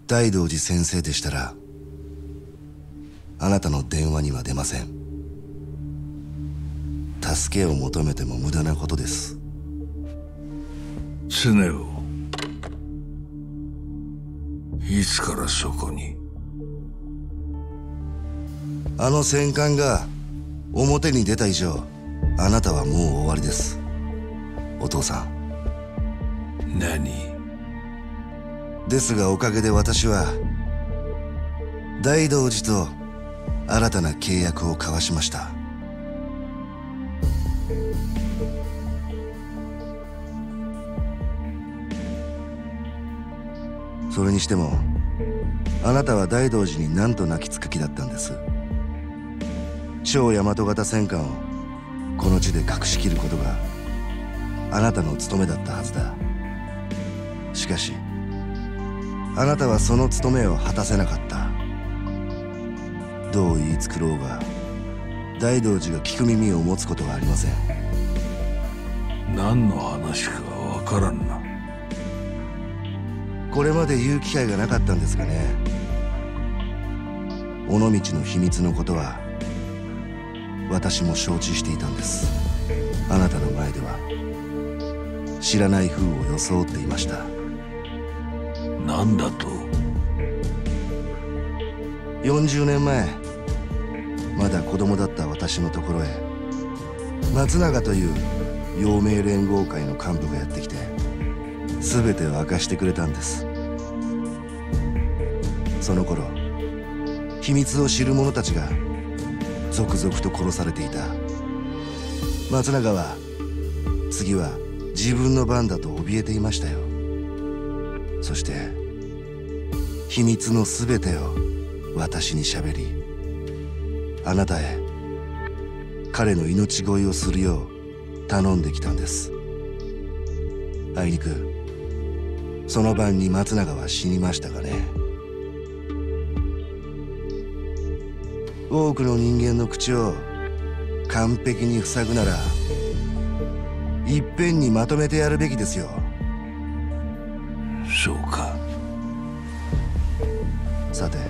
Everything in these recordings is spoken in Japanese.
大道寺先生でしたらあなたの電話には出ません。助けを求めても無駄なことです。 常雄、いつからそこに？ あの戦艦が表に出た以上、あなたはもう終わりです、お父さん。 何？ ですがおかげで私は大道寺と新たな契約を交わしました。それにしてもあなたは大道寺に何と泣きつく気だったんです。超大和型戦艦をこの地で隠しきることがあなたの務めだったはずだ。しかしあなたはその務めを果たせなかった。どう言い繕おうが大道寺が聞く耳を持つことはありません。 何の話かわからんな。 これまで言う機会がなかったんですがね。尾道の秘密のことは私も承知していたんです。あなたの前では知らない風を装っていました。 何だと ？40年前まだ子供だった私のところへ松永という陽明連合会の幹部がやってきて全てを明かしてくれたんです。その頃秘密を知る者たちが続々と殺されていた。松永は次は自分の番だと怯えていましたよ。そして秘密の全てを私にしゃべり、あなたへ彼の命乞いをするよう頼んできたんです。あいにくその晩に松永は死にましたがね。多くの人間の口を完璧に塞ぐならいっぺんにまとめてやるべきですよ。 そうか。 さて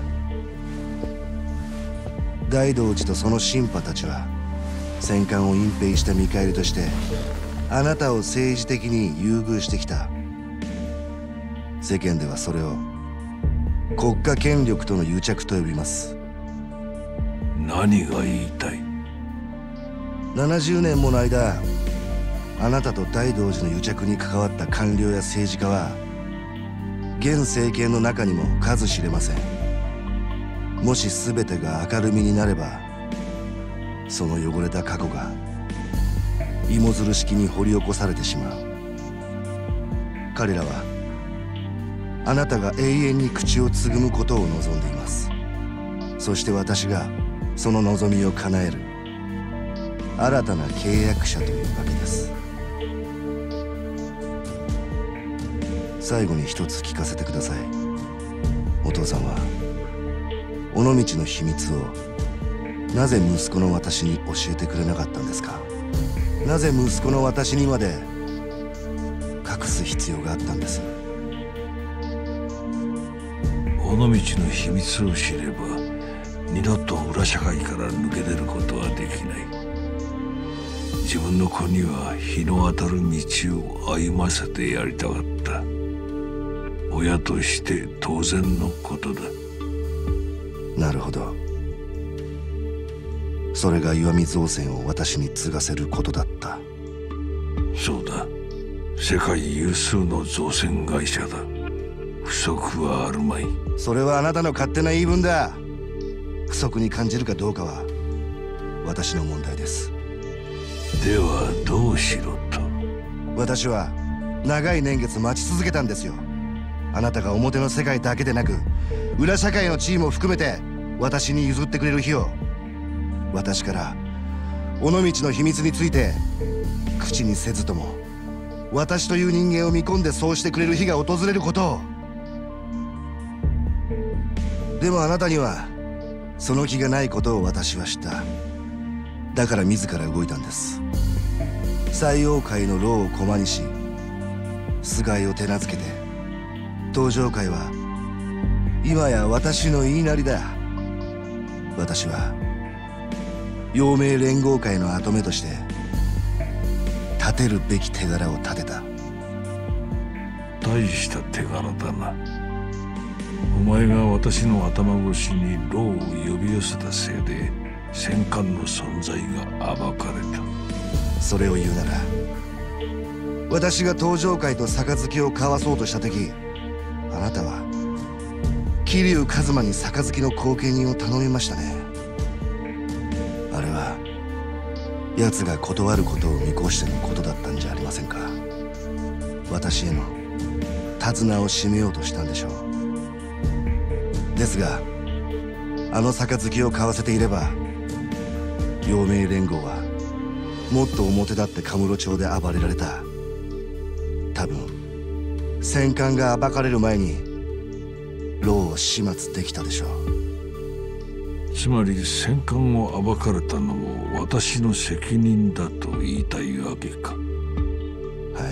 大道寺とその神派たちは戦艦を隠蔽した見返りとしてあなたを政治的に優遇してきた。世間ではそれを国家権力との癒着と呼びます。 何が言いたい ？70年もの間あなたと大道寺の癒着に関わった官僚や政治家は現政権の中にも数知れません。もし全てが明るみになればその汚れた過去が芋づる式に掘り起こされてしまう。彼らはあなたが永遠に口をつぐむことを望んでいます。そして私がその望みを叶える新たな契約者というわけです。最後に一つ聞かせてください。お父さんは尾道の秘密をなぜ息子の私に教えてくれなかったんですか？なぜ息子の私にまで隠す必要があったんです？ 尾道の秘密を知れば二度と裏社会から抜け出ることはできない。自分の子には日の当たる道を歩ませてやりたかった。親として当然のことだ。 なるほど。それが石見造船を私に継がせることだった。 そうだ。世界有数の造船会社だ。不足はあるまい。 それはあなたの勝手な言い分だ。不足に感じるかどうかは私の問題です。 ではどうしろと？ 私は長い年月待ち続けたんですよ。あなたが表の世界だけでなく裏社会の地位も含めて私に譲ってくれる日を。私から尾道の秘密について口にせずとも私という人間を見込んでそうしてくれる日が訪れることを。でもあなたにはその気がないことを私は知った。だから自ら動いたんです。西洋界の労を駒にし菅井を手なずけて東上界は今や私の言いなりだ。私は陽明連合会の跡目として立てるべき手柄を立てた。 大した手柄だな。お前が私の頭越しに牢を呼び寄せたせいで戦艦の存在が暴かれた。 それを言うなら、私が東上会と杯を交わそうとした時、あなたは桐生一馬に杯の後見人を頼みましたね。あれは奴が断ることを見越してのことだったんじゃありませんか。私への手綱を締めようとしたんでしょう。ですが、あの杯を交わせていれば、陽明連合はもっと表立ってカムロ町で暴れられた。多分戦艦が暴かれる前に牢を始末できたでしょう。 つまり戦艦を暴かれたのも私の責任だと言いたいわけか。 はい、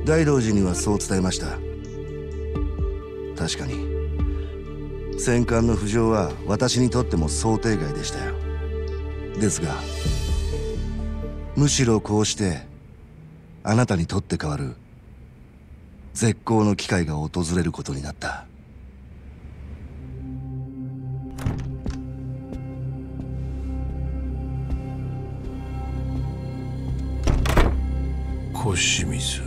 大道寺にはそう伝えました。確かに戦艦の浮上は私にとっても想定外でしたよ。ですが、むしろこうしてあなたにとって代わる絶好の機会が訪れることになった。 小清水、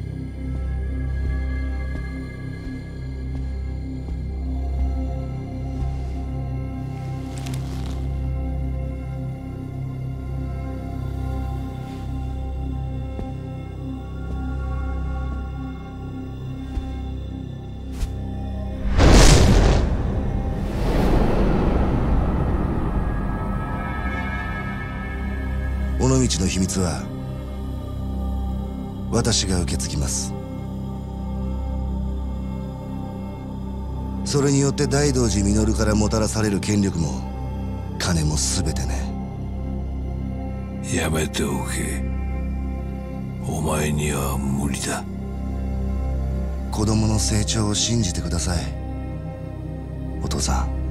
尾道の秘密は私が受け継ぎます。それによって大道寺実からもたらされる権力も金も全てね。 やめておけ。お前には無理だ。 子供の成長を信じてください、お父さん。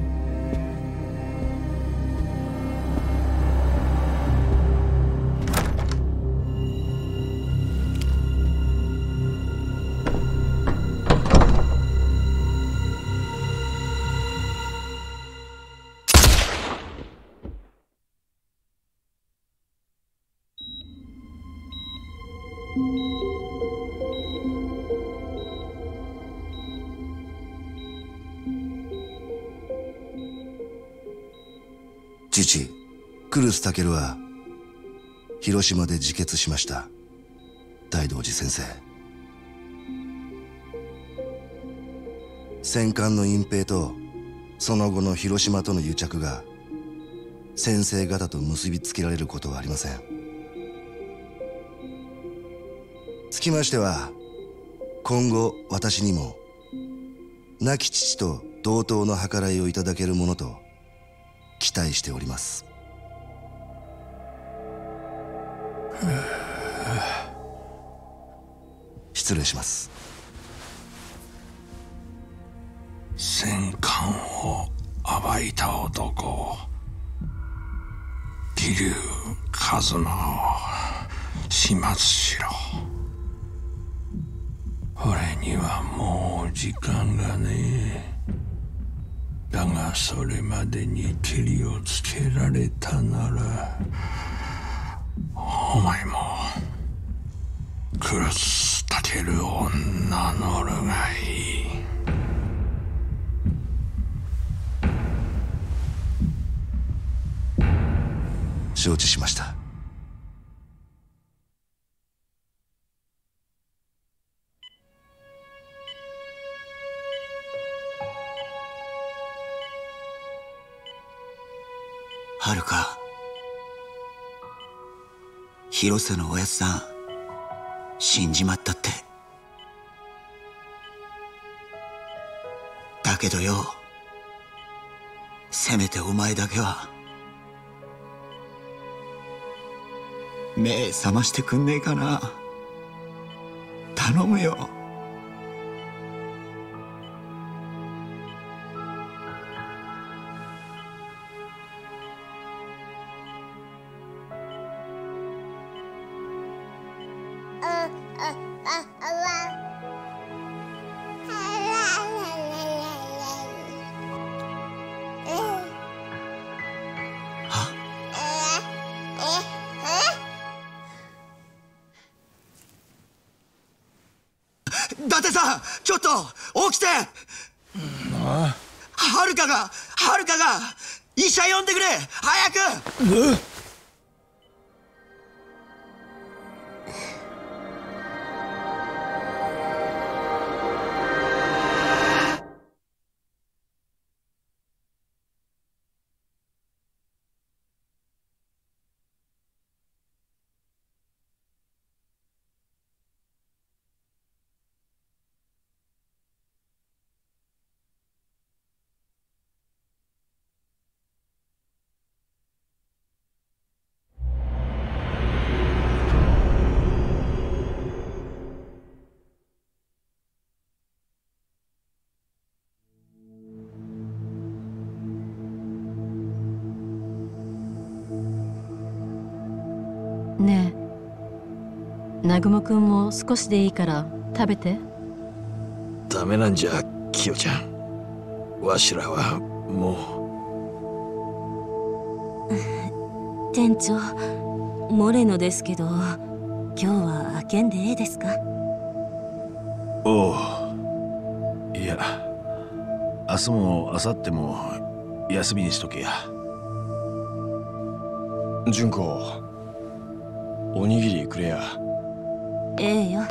父来栖健は広島で自決しました。大道寺先生、戦艦の隠蔽とその後の広島との癒着が先生方と結びつけられることはありません。つきましては、今後私にも亡き父と同等の計らいをいただけるものと期待しております。失礼します。 戦艦を暴いた男、桐生一馬を始末しろ。俺にはもう時間がねえ。だがそれまでにケリをつけられたなら、お前も来栖健を名乗るがいい。 承知しました。 はるか、広瀬のおやつさん死んじまったって。だけどよ、せめてお前だけは目覚ましてくんねえかな。頼むよ。 伊達さん、ちょっと起きて。はるかが医者呼んでくれ、早く。 ねえ、南雲くんも少しでいいから食べて。 ダメなんじゃ、キヨちゃん。わしらはもう。店長、モレノですけど、今日は開けんでええですか？ おう。いや、明日も明後日も休みにしとけや。 純子、おにぎりくれや。 ええよ。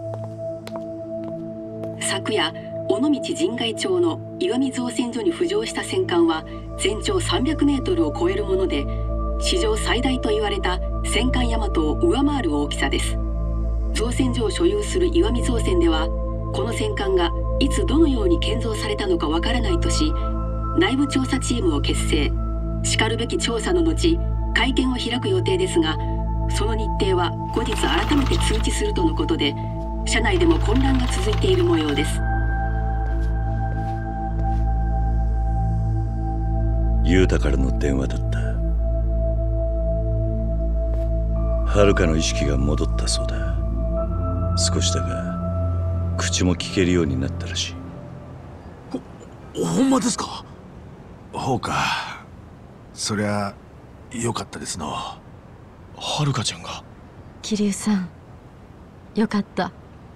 昨夜、尾道神海町の岩見造船所に浮上した戦艦は全長300メートルを超えるもので、史上最大と言われた戦艦大和を上回る大きさです。造船所を所有する岩見造船では、この戦艦がいつどのように建造されたのかわからないとし、内部調査チームを結成。しかるべき調査の後、会見を開く予定ですが、その日程は後日改めて通知するとのことで、社内でも混乱が続いている模様です。 雄太からの電話だった。遥の意識が戻ったそうだ。少しだが口も聞けるようになったらしい。 ほんまですか？ ほうか。そりゃよかったですの。 はるかちゃんが。 桐生さん、よかった。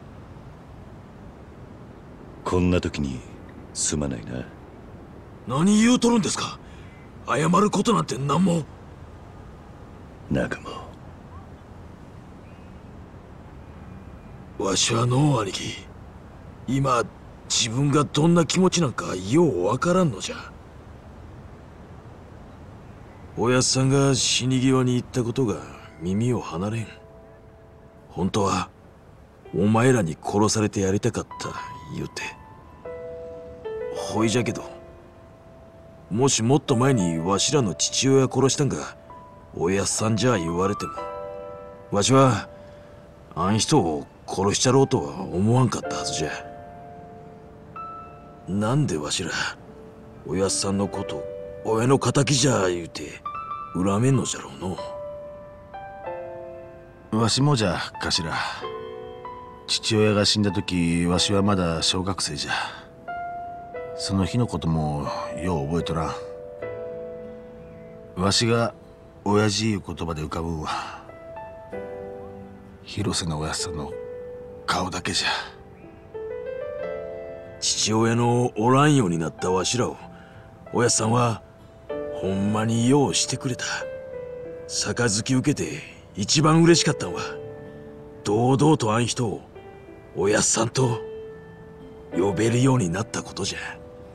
こんな時にすまないな。 何言うとるんですか？謝ることなんて何も。 仲間。 わしはのう兄貴、今自分がどんな気持ちなんかようわからんのじゃ。おやっさんが死に際に言ったことが耳を離れん。本当はお前らに殺されてやりたかった言うて。ほいじゃけど、もしもっと前にわしらの父親殺したんがおやっさんじゃ言われても、わしはあん人を殺しちゃろうとは思わんかったはずじゃ。なんでわしらおやっさんのこと親の敵じゃ言うて恨めんのじゃろうの。 わしもじゃ、頭。父親が死んだ時、わしはまだ小学生じゃ。その日のこともよう覚えとらん。わしが親父いう言葉で浮かぶんは広瀬のおやっさんの顔だけじゃ。 父親のおらんようになったわしらをおやっさんはほんまにようしてくれた。杯受けて一番嬉しかったんは、堂々とあん人をおやっさんと呼べるようになったことじゃ。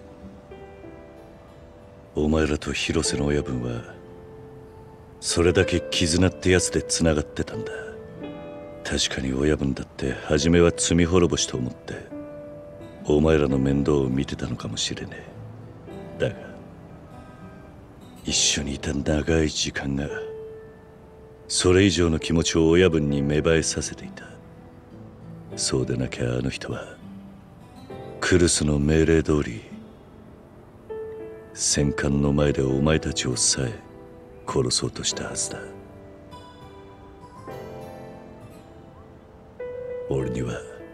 お前らと広瀬の親分はそれだけ絆ってやつでつながってたんだ。確かに親分だって初めは罪滅ぼしと思ってお前らの面倒を見てたのかもしれねえ。だが一緒にいた長い時間がそれ以上の気持ちを親分に芽生えさせていた。そうでなきゃあの人はクルスの命令通り戦艦の前でお前たちをさえ殺そうとしたはずだ。 俺には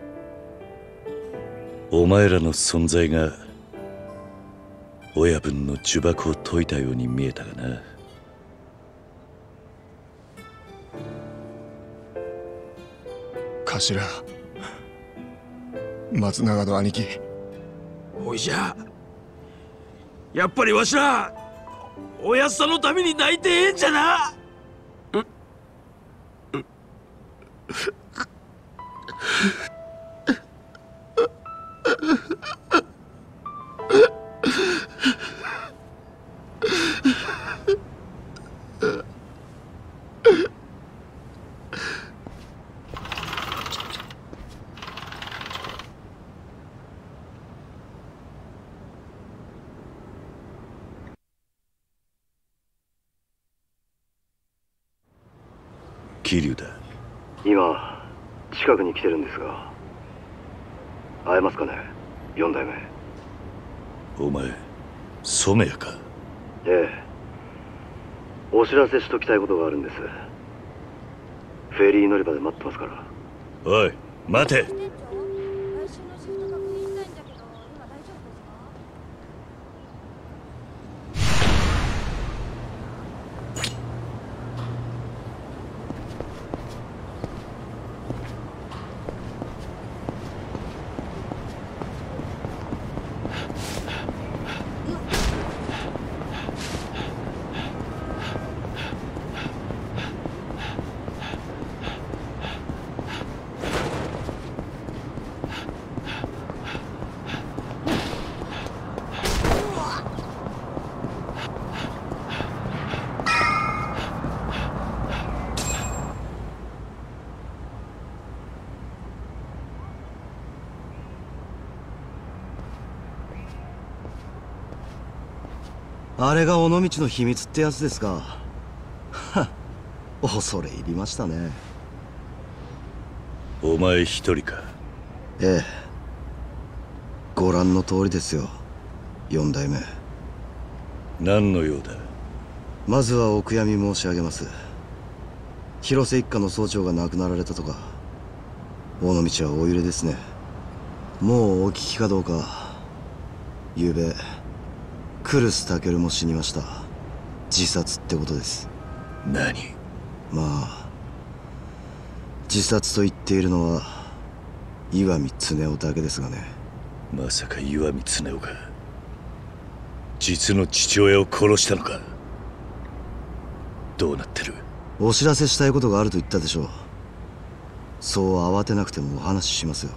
お前らの存在が親分の呪縛を解いたように見えたがな。 頭、松永の兄貴。 おいじゃ、やっぱりわしらおやっさんのために泣いてええんじゃな。 桐生だ。 今近くに来てるんですが、会えますかね、4代目。 お前染谷か。 ええ、お知らせしときたいことがあるんです。フェリー乗り場で待ってますから。 おい待て。 あれが尾道の秘密ってやつですか。はっ、恐れ入りましたね。 お前一人か。 ええ、ご覧の通りですよ、4代目。 何の用だ。 まずはお悔やみ申し上げます。広瀬一家の総長が亡くなられたとか、尾道はお揺れですね。もうお聞きかどうか、ゆうべ来栖健も死にました。自殺ってことです。 何。 まあ自殺と言っているのは岩見恒夫だけですがね。 まさか岩見恒夫が実の父親を殺したのか。どうなってる。 お知らせしたいことがあると言ったでしょう。そう慌てなくてもお話ししますよ。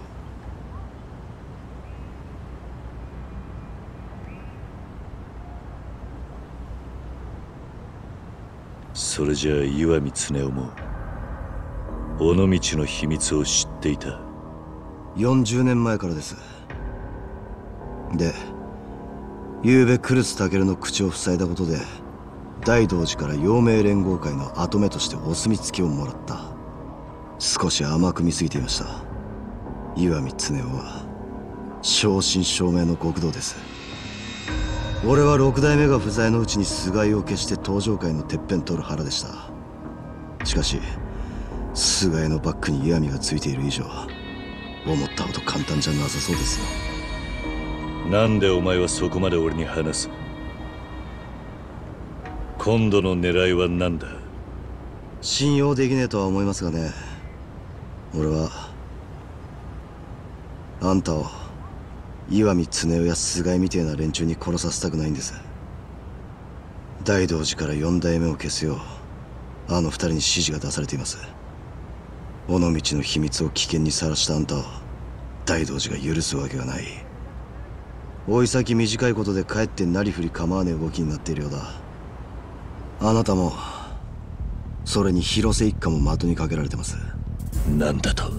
それじゃあ岩見恒夫も尾道の秘密を知っていた。 40年前からです。で、ゆうべ来栖健の口を塞いだことで大道寺から陽明連合会の跡目としてお墨付きをもらった。少し甘く見すぎていました。岩見恒夫は正真正銘の極道です。俺は6代目が不在のうちに菅井を消して東上界のてっぺん取る腹でした。しかし菅井のバックに岩見がついている以上、思ったほど簡単じゃなさそうですよ。 なんでお前はそこまで俺に話す。今度の狙いは何だ。 信用できねえとは思いますがね。俺はあんたを岩見恒夫や菅井みてえな連中に殺させたくないんです。大道寺から4代目を消すようあの2人に指示が出されています。尾道の秘密を危険にさらしたあんたを大道寺が許すわけがない。追い先短いことでかえってなりふり構わねえ動きになっているようだ。あなたもそれに広瀬一家も的にかけられてます。 なんだと。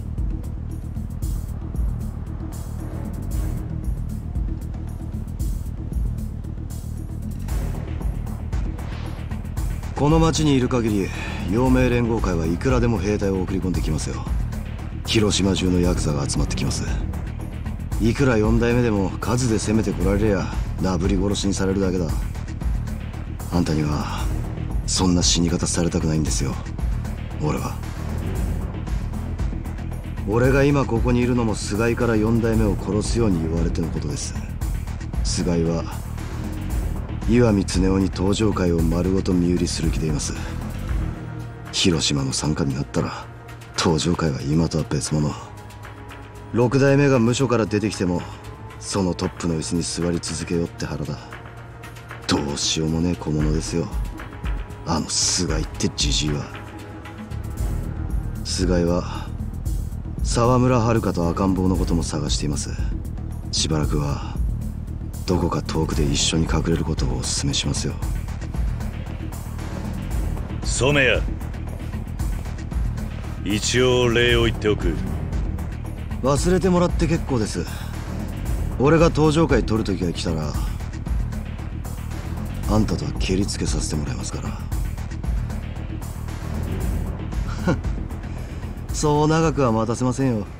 この町にいる限り陽明連合会はいくらでも兵隊を送り込んできますよ。広島中のヤクザが集まってきます。いくら4代目でも数で攻めてこられりゃなぶり殺しにされるだけだ。あんたにはそんな死に方されたくないんですよ、俺は。 俺が今ここにいるのも菅井から4代目を殺すように言われてのことです。菅井は岩見恒夫に登場界を丸ごと身売りする気でいます。広島の傘下になったら登場界は今とは別物。6代目が無所から出てきてもそのトップの椅子に座り続けようって腹だ。どうしようもねえ小物ですよ、あの菅井ってジジイは。菅井は沢村遥と赤ん坊のことも探しています。しばらくはどこか遠くで一緒に隠れることをお勧めしますよ。 染谷、一応礼を言っておく。 忘れてもらって結構です。俺が登場会取る時が来たらあんたとは蹴りつけさせてもらいますからそう長くは待たせませんよ。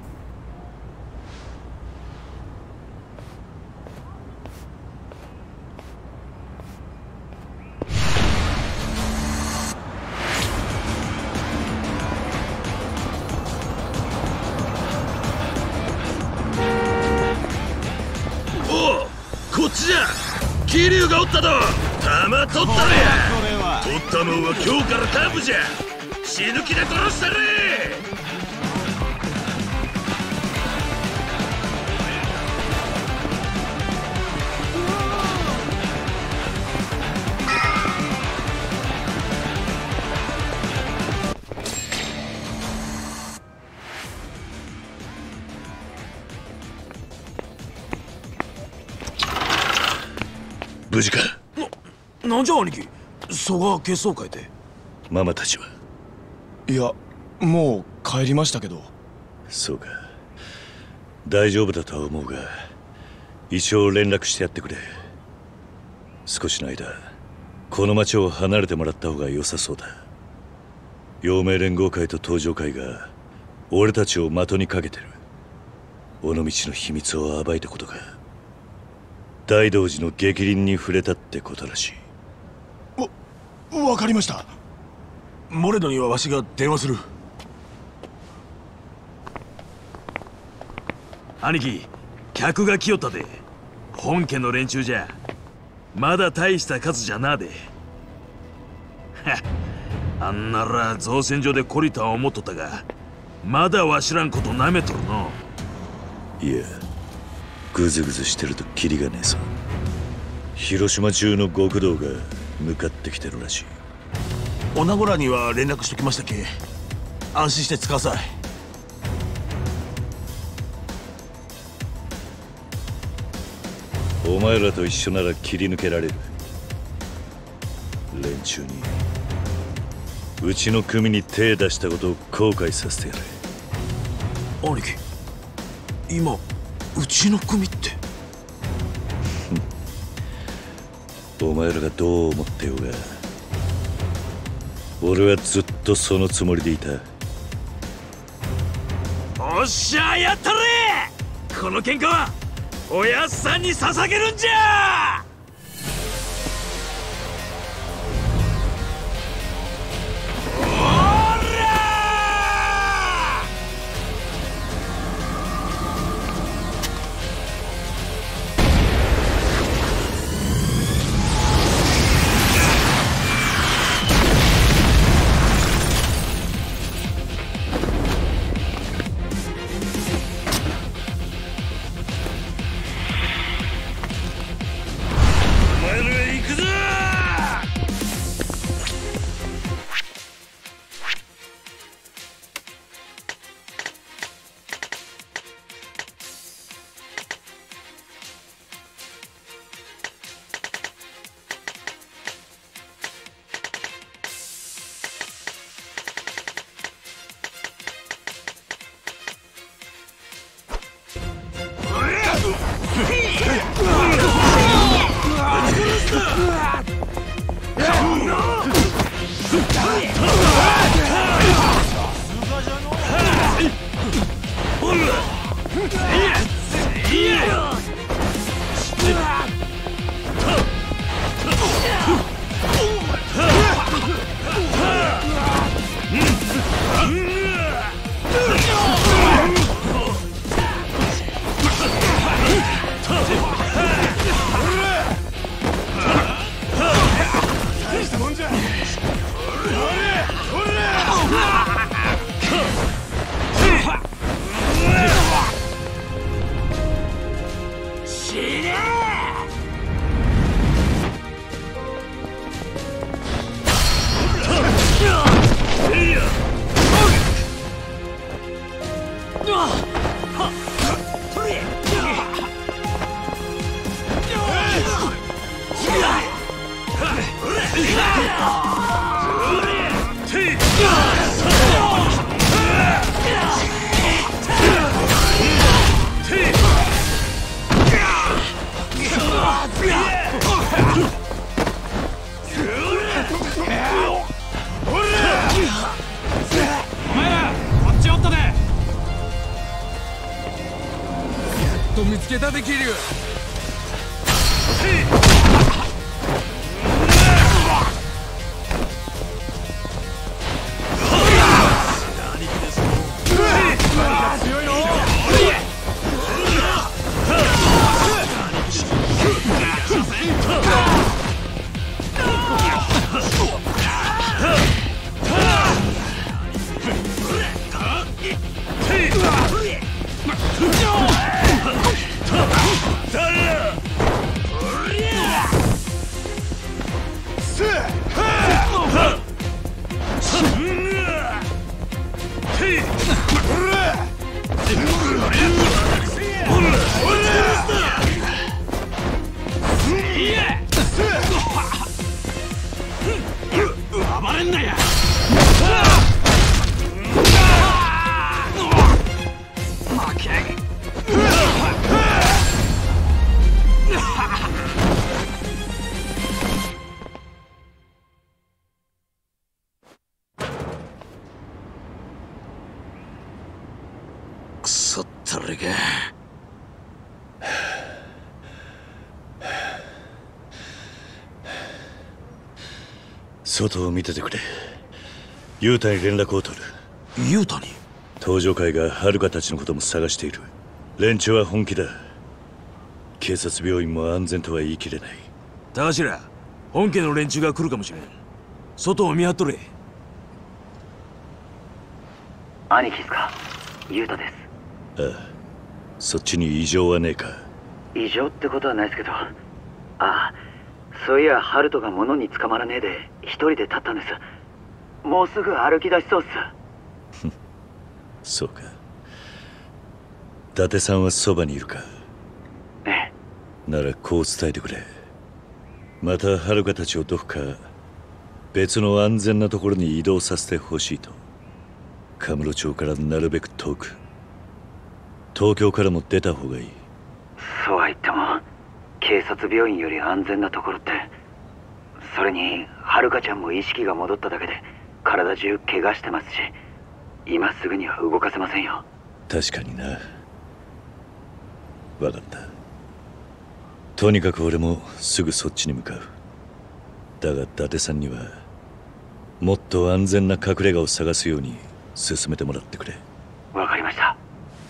こっちじゃ。桐生がおったと。弾取ったれや。取ったのは今日から幹部じゃ。死ぬ気で殺したれ。無事か。 なんじゃ兄貴、蘇我血相会で。 ママたちは？ いや、もう帰りましたけど。 そうか、大丈夫だとは思うが一応連絡してやってくれ。少しの間この町を離れてもらった方が良さそうだ。陽明連合会と東上会が俺たちを的にかけてる。尾道の秘密を暴いたことが大道寺の逆鱗に触れたってことらしい。 わかりました。モレノにはわしが電話する。 兄貴、客が来よったで。本家の連中じゃまだ大した数じゃなで。あんなら造船所で懲りたは思っとったが、まだわしらんことなめとるの。 いや、グズグズしてるとキリがねえぞ。広島中の極道が向かってきてるらしい。 女子らには連絡しときましたっけ。安心して使わさい。 お前らと一緒なら切り抜けられる。連中にうちの組に手出したことを後悔させてやれ。 兄貴、今うちの組ってお前らがどう思ってようが俺はずっとそのつもりでいた。 おっしゃ、やったれ。この喧嘩はおやっさんに捧げるんじゃ。 お前らこっちおったで。やっと見つけたで桐生。強いの。暴れんなや。負けん。 クソったれか。 外を見ててくれ。雄太に連絡を取る。 雄太に？ 登場会が遥たちのことも探している。連中は本気だ。警察病院も安全とは言い切れない。 田頭、本家の連中が来るかもしれん。外を見張っとれ。 兄貴っすか？雄太です。 ああ、そっちに異常はねえか？ 異常ってことはないですけど。ああ、そういやハルトが物に捕まらねえで一人で立ったんです。もうすぐ歩き出しそうっす。 そうか。伊達さんはそばにいるか？ ええ。 ならこう伝えてくれ。また遥たちをどこか別の安全なところに移動させてほしいと。カムロ町からなるべく遠く、東京からも出た方がいい。 そうは言っても警察病院より安全なところって。それに遥ちゃんも意識が戻っただけで体中怪我してますし、今すぐには動かせませんよ。 確かにな。分かった。とにかく俺もすぐそっちに向かう。だが伊達さんにはもっと安全な隠れ家を探すように進めてもらってくれ。 わかりました。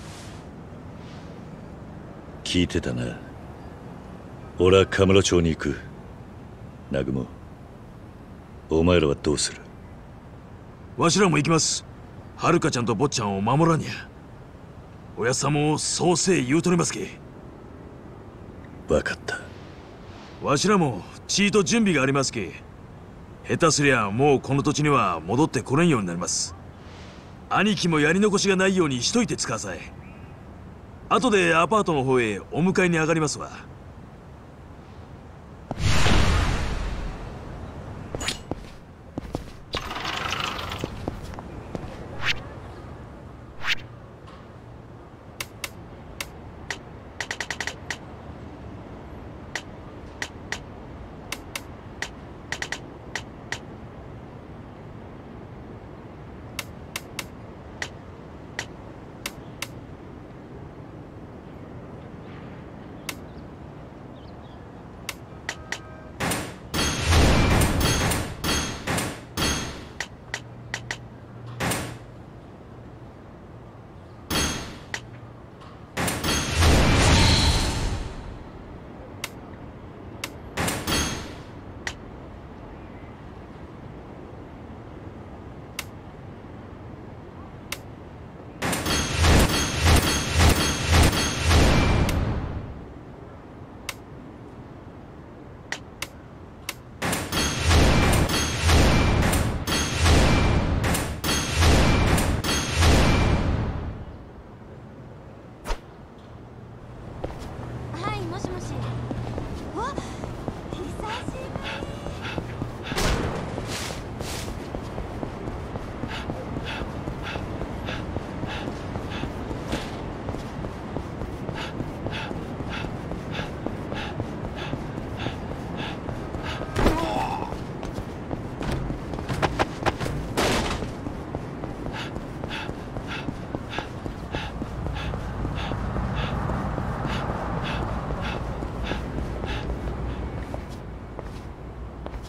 聞いてたな。俺はカムロ町に行く。南雲、お前らはどうする？ わしらも行きます。遥ちゃんと坊ちゃんを守らにゃ。おやっさんもそうせい言うとりますけ。 分かった。 わしらもちいと準備がありますけ。下手すりゃもうこの土地には戻ってこれんようになります。兄貴もやり残しがないようにしといてつかさい。後でアパートの方へお迎えに上がりますわ。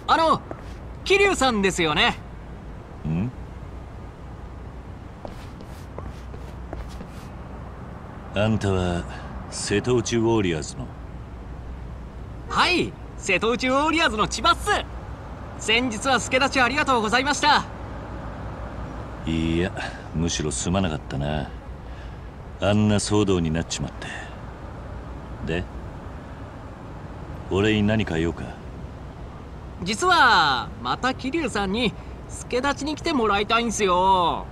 桐生さんですよね。 ん？あんたは瀬戸内ウォリアーズの？ はい、瀬戸内ウォリアーズの千葉っす。先日は助立ちありがとうございました。 いや、むしろすまなかったな。あんな騒動になっちまって。で、俺に何か用か？ 実はまた桐生さんに助立ちに来てもらいたいんすよ。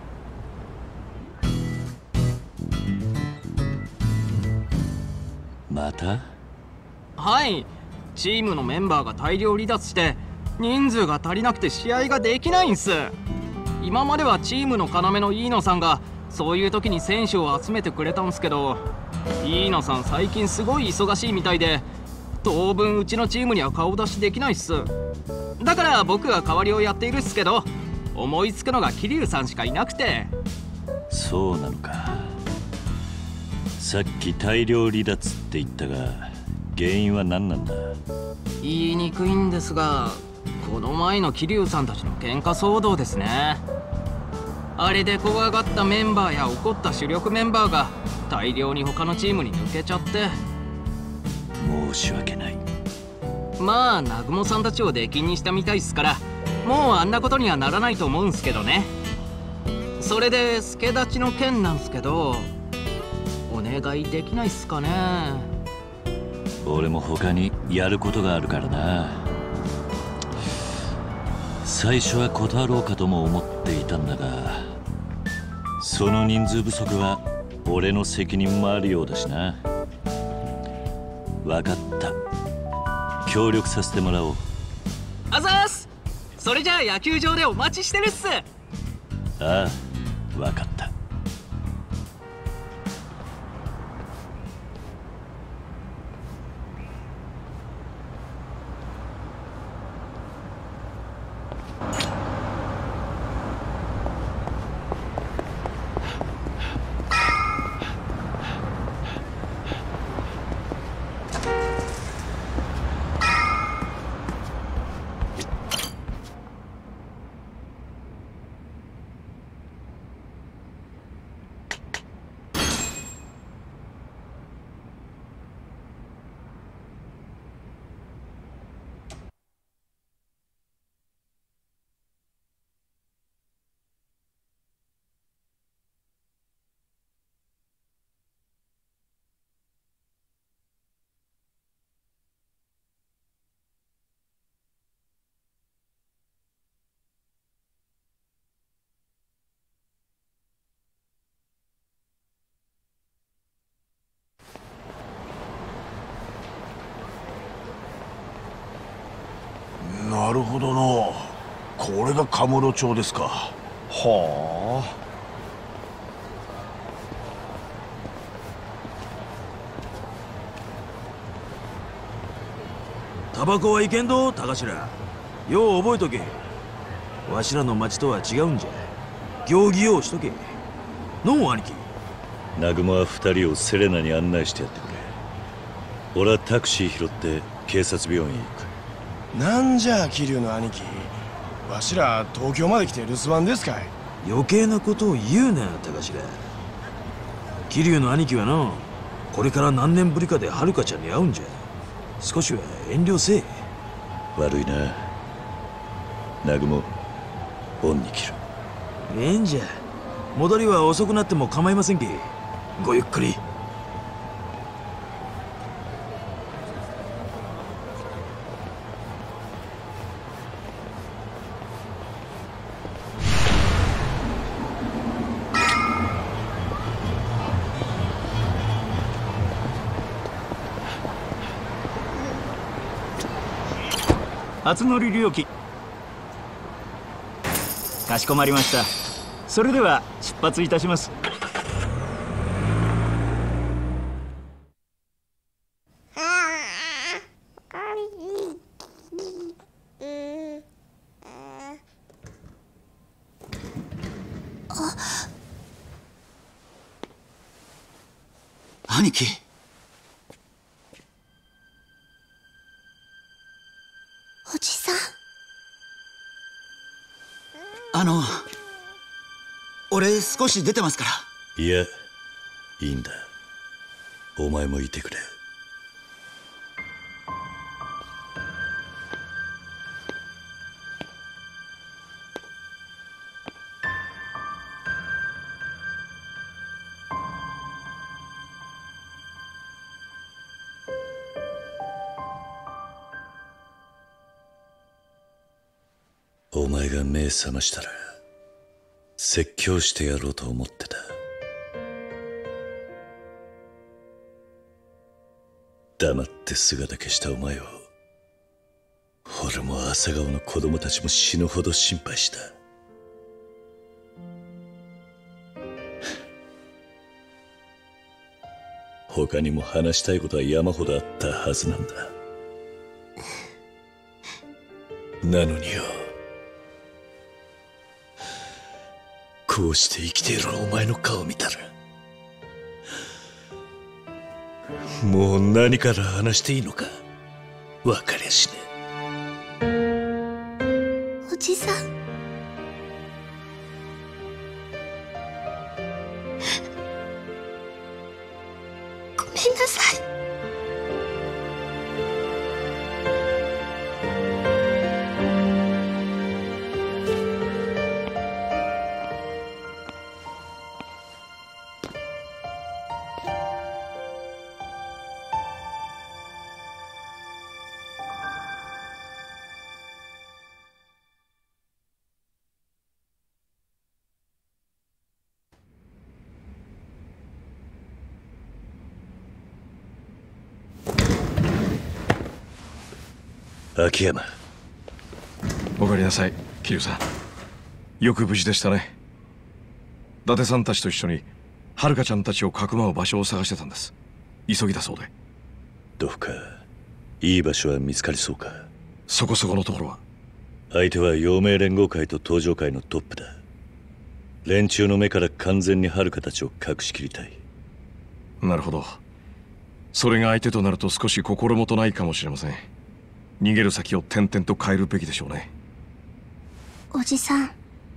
また？ はい、チームのメンバーが大量離脱して人数が足りなくて試合ができないんす。今まではチームの要の飯野さんがそういう時に選手を集めてくれたんすけど、飯野さん最近すごい忙しいみたいで当分うちのチームには顔出しできないっす。だから僕が代わりをやっているっすけど、思いつくのが桐生さんしかいなくて。 そうなのか。さっき大量離脱って言ったが原因は何なんだ？ 言いにくいんですが、この前の桐生さんたちの喧嘩騒動ですね。あれで怖がったメンバーや怒った主力メンバーが大量に他のチームに抜けちゃって。 申し訳ない。 まあ南雲さんたちを出禁にしたみたいっすから、もうあんなことにはならないと思うんすけどね。それで助立ちの件なんすけど、お願いできないっすかね？ 俺も他にやることがあるからな。最初は断ろうかとも思っていたんだが、その人数不足は俺の責任もあるようだしな。分かった、協力させてもらおう。 あざーす。それじゃあ野球場でお待ちしてるっす。 ああ、分かった。 なるほどの。これがカムロ町ですか。はあ。 タバコはいけんど、高頭。よう覚えとけ。わしらの町とは違うんじゃ。行儀ようしとけ。のう、兄貴。 南雲は2人をセレナに案内してやってくれ。俺はタクシー拾って警察病院へ行く。 なんじゃ桐生の兄貴、わしら東京まで来て留守番ですかい？ 余計なことを言うな、高頭。桐生の兄貴はの、これから何年ぶりかで遥ちゃんに会うんじゃ。少しは遠慮せえ。 悪いな、南雲。恩に切る。 ええんじゃ。戻りは遅くなっても構いませんけ。ごゆっくり。 初乗り料金。かしこまりました。それでは出発いたします。 兄貴。 おじさん。 俺少し出てますから。 いや、いいんだ。お前もいてくれ。お前が目覚ましたら説教してやろうと思ってた。黙って姿消したお前を俺も朝顔の子供たちも死ぬほど心配した。他にも話したいことは山ほどあったはずなんだ。なのによ、こうして生きているお前の顔を見たらもう何から話していいのか分かりゃしねえ。おじさん、ごめんなさい。 秋山。 おかえりなさい、桐生さん。よく無事でしたね。伊達さんたちと一緒に遥ちゃんたちをかくまう場所を探してたんです。急ぎだそうで。 どうかいい場所は見つかりそうか。 そこそこのところは。 相手は陽明連合会と東上会のトップだ。連中の目から完全に遥たちを隠しきりたい。 なるほど。それが相手となると少し心もとないかもしれません。逃げる先を転々と変えるべきでしょうね。 おじさん。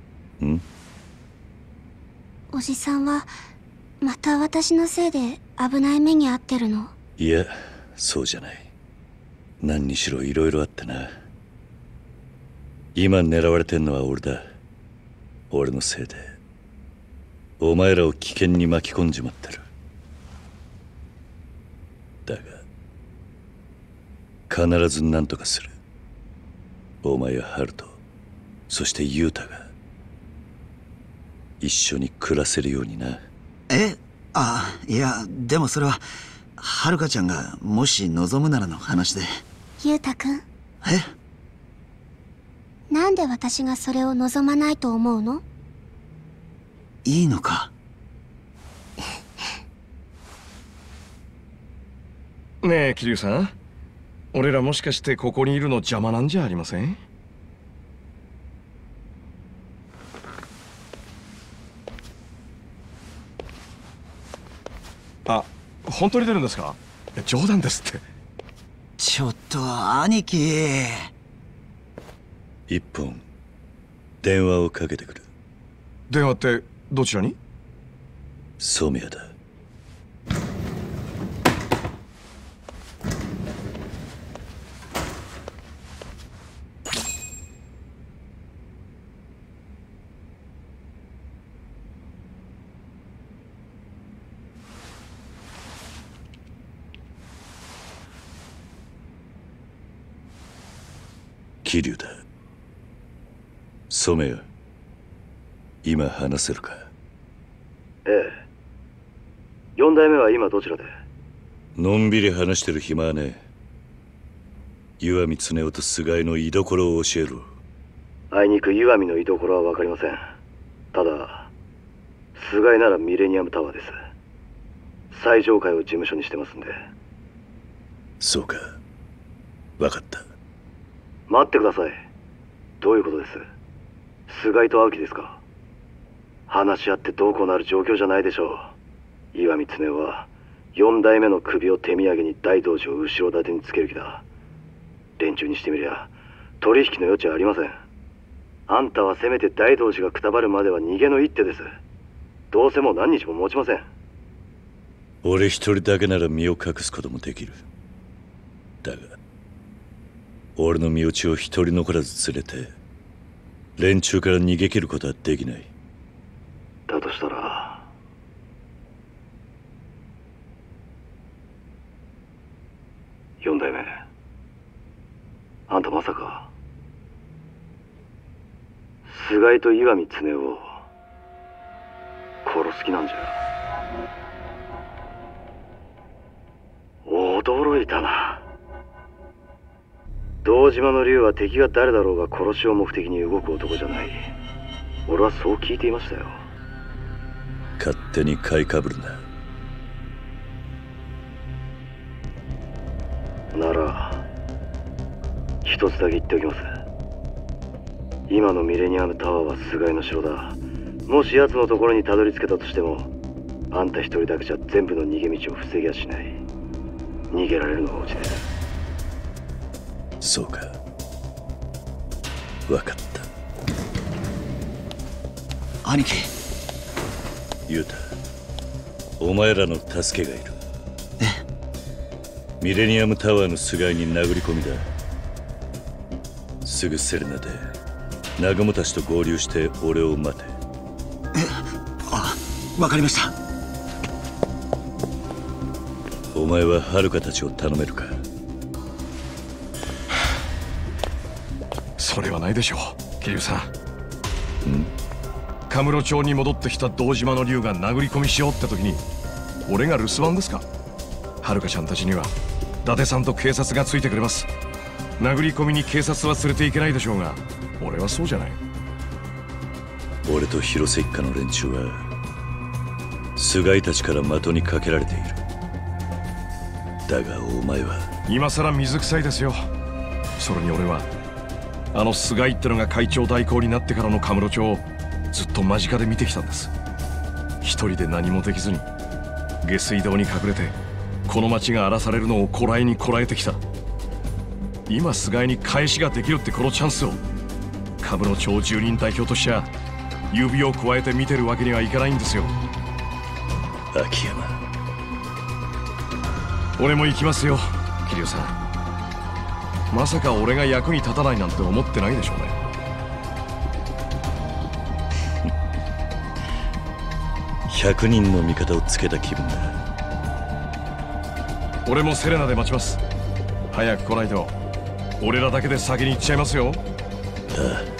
おじさんはまた私のせいで危ない目に遭ってるの？ いや、そうじゃない。何にしろいろいろあってな。今狙われてんのは俺だ。俺のせいでお前らを危険に巻き込んじまってる。だが必ず何とかする。お前やハルト、そしてユウタが一緒に暮らせるようにな。 いや、でもそれは遥ちゃんがもし望むならの話で。 ユウタくん。なんで私がそれを望まないと思うの？ いいのか？ ねえ桐生さん、俺らもしかしてここにいるの邪魔なんじゃありません？あ、本当に出るんですか？冗談ですって。 ちょっと兄貴。 一本電話をかけてくる。 電話ってどちらに？ 染谷だ。桐生だ。染谷、今話せるか？ ええ。4代目は今どちらで？ のんびり話してる暇はねえ。石見恒夫と菅井の居所を教えろ。 あいにく石見の居所は分かりません。ただ菅井ならミレニアムタワーです。最上階を事務所にしてますんで。 そうか、分かった。 待ってください。どういうことです？菅井と会う気ですか？話し合ってどうこうなる状況じゃないでしょう。石見恒夫は4代目の首を手土産に大道寺を後ろ盾につける気だ。連中にしてみりゃ取引の余地はありません。 あんたはせめて大道寺がくたばるまでは逃げの一手です。どうせもう何日も持ちません。 俺一人だけなら身を隠すこともできる。だが俺の身内を一人残らず連れて連中から逃げ切ることはできない。 だとしたら4代目、あんたまさか菅井と石見恒夫を殺す気なんじゃ。驚いたな。堂島の竜は敵が誰だろうが殺しを目的に動く男じゃない。俺はそう聞いていましたよ。 勝手に買いかぶるな。 なら一つだけ言っておきます。今のミレニアムタワーは菅井の城だ。もし奴のところにたどり着けたとしても、あんた一人だけじゃ全部の逃げ道を防ぎはしない。逃げられるのがうちです。 そうか、分かった。 兄貴。 ユータ、お前らの助けがいる。ミレニアムタワーの菅井に殴り込みだ。すぐセレナで南雲たちと合流して俺を待て。 あ、わかりました。 お前は遥たちを頼めるか？ それはないでしょう、桐生さん。カムロ町に戻ってきた堂島の竜が殴り込みしようって時に俺が留守番ですか？遥ちゃんたちには伊達さんと警察がついてくれます。殴り込みに警察は連れていけないでしょうが、俺はそうじゃない。 俺と広瀬一家の連中は菅井たちから的にかけられている。だがお前は今さら水臭いですよ。それに俺はあの菅井ってのが会長代行になってからのカムロ町をずっと間近で見てきたんです。一人で何もできずに下水道に隠れてこの町が荒らされるのをこらえにこらえてきた。今菅井に返しができるってこのチャンスをカムロ町住人代表としては指をくわえて見てるわけにはいかないんですよ。 秋山、 俺も行きますよ、桐生さん。まさか俺が役に立たないなんて思ってないでしょうね。 100人の味方をつけた気分だ。 俺もセレナで待ちます。早く来ないと俺らだけで先に行っちゃいますよ。 ああ。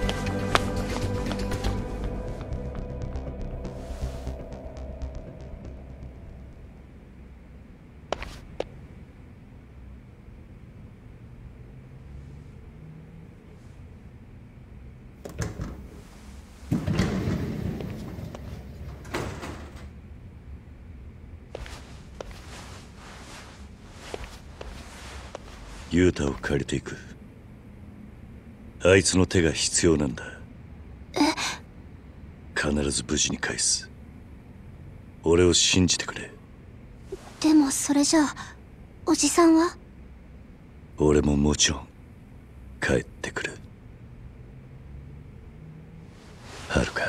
ユータを借りていく。あいつの手が必要なんだ。必ず無事に返す。俺を信じてくれ。 でもそれじゃあおじさんは？ 俺ももちろん帰ってくる。遥か、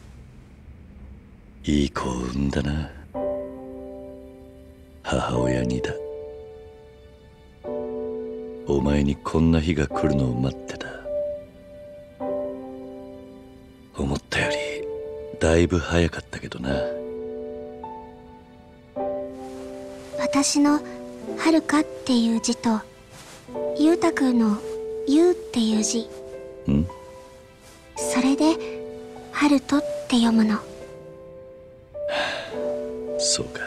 いい子を産んだな。母親にだ。お前にこんな日が来るのを待ってた。思ったよりだいぶ早かったけどな。 私の「はるか」っていう字とゆうたくんの「ゆう」っていう字、それで「はると」って読むの。 そうか、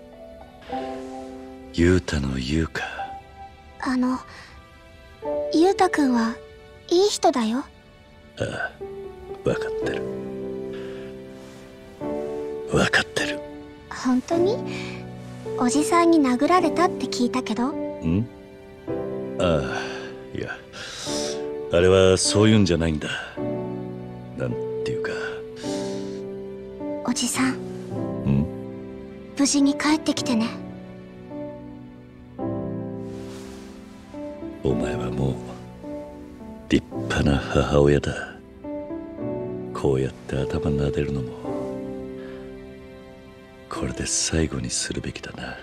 ゆうたのゆうか。 ゆうたくんはいい人だよ。 ああ、分かってる。分かってる。 本当に？おじさんに殴られたって聞いたけど。 ああ、いや、あれはそういうんじゃないんだ。なんていうか。 おじさん、無事に帰ってきてね。 お前はもう立派な母親だ。 こうやって頭撫でるのもこれで最後にするべきだな。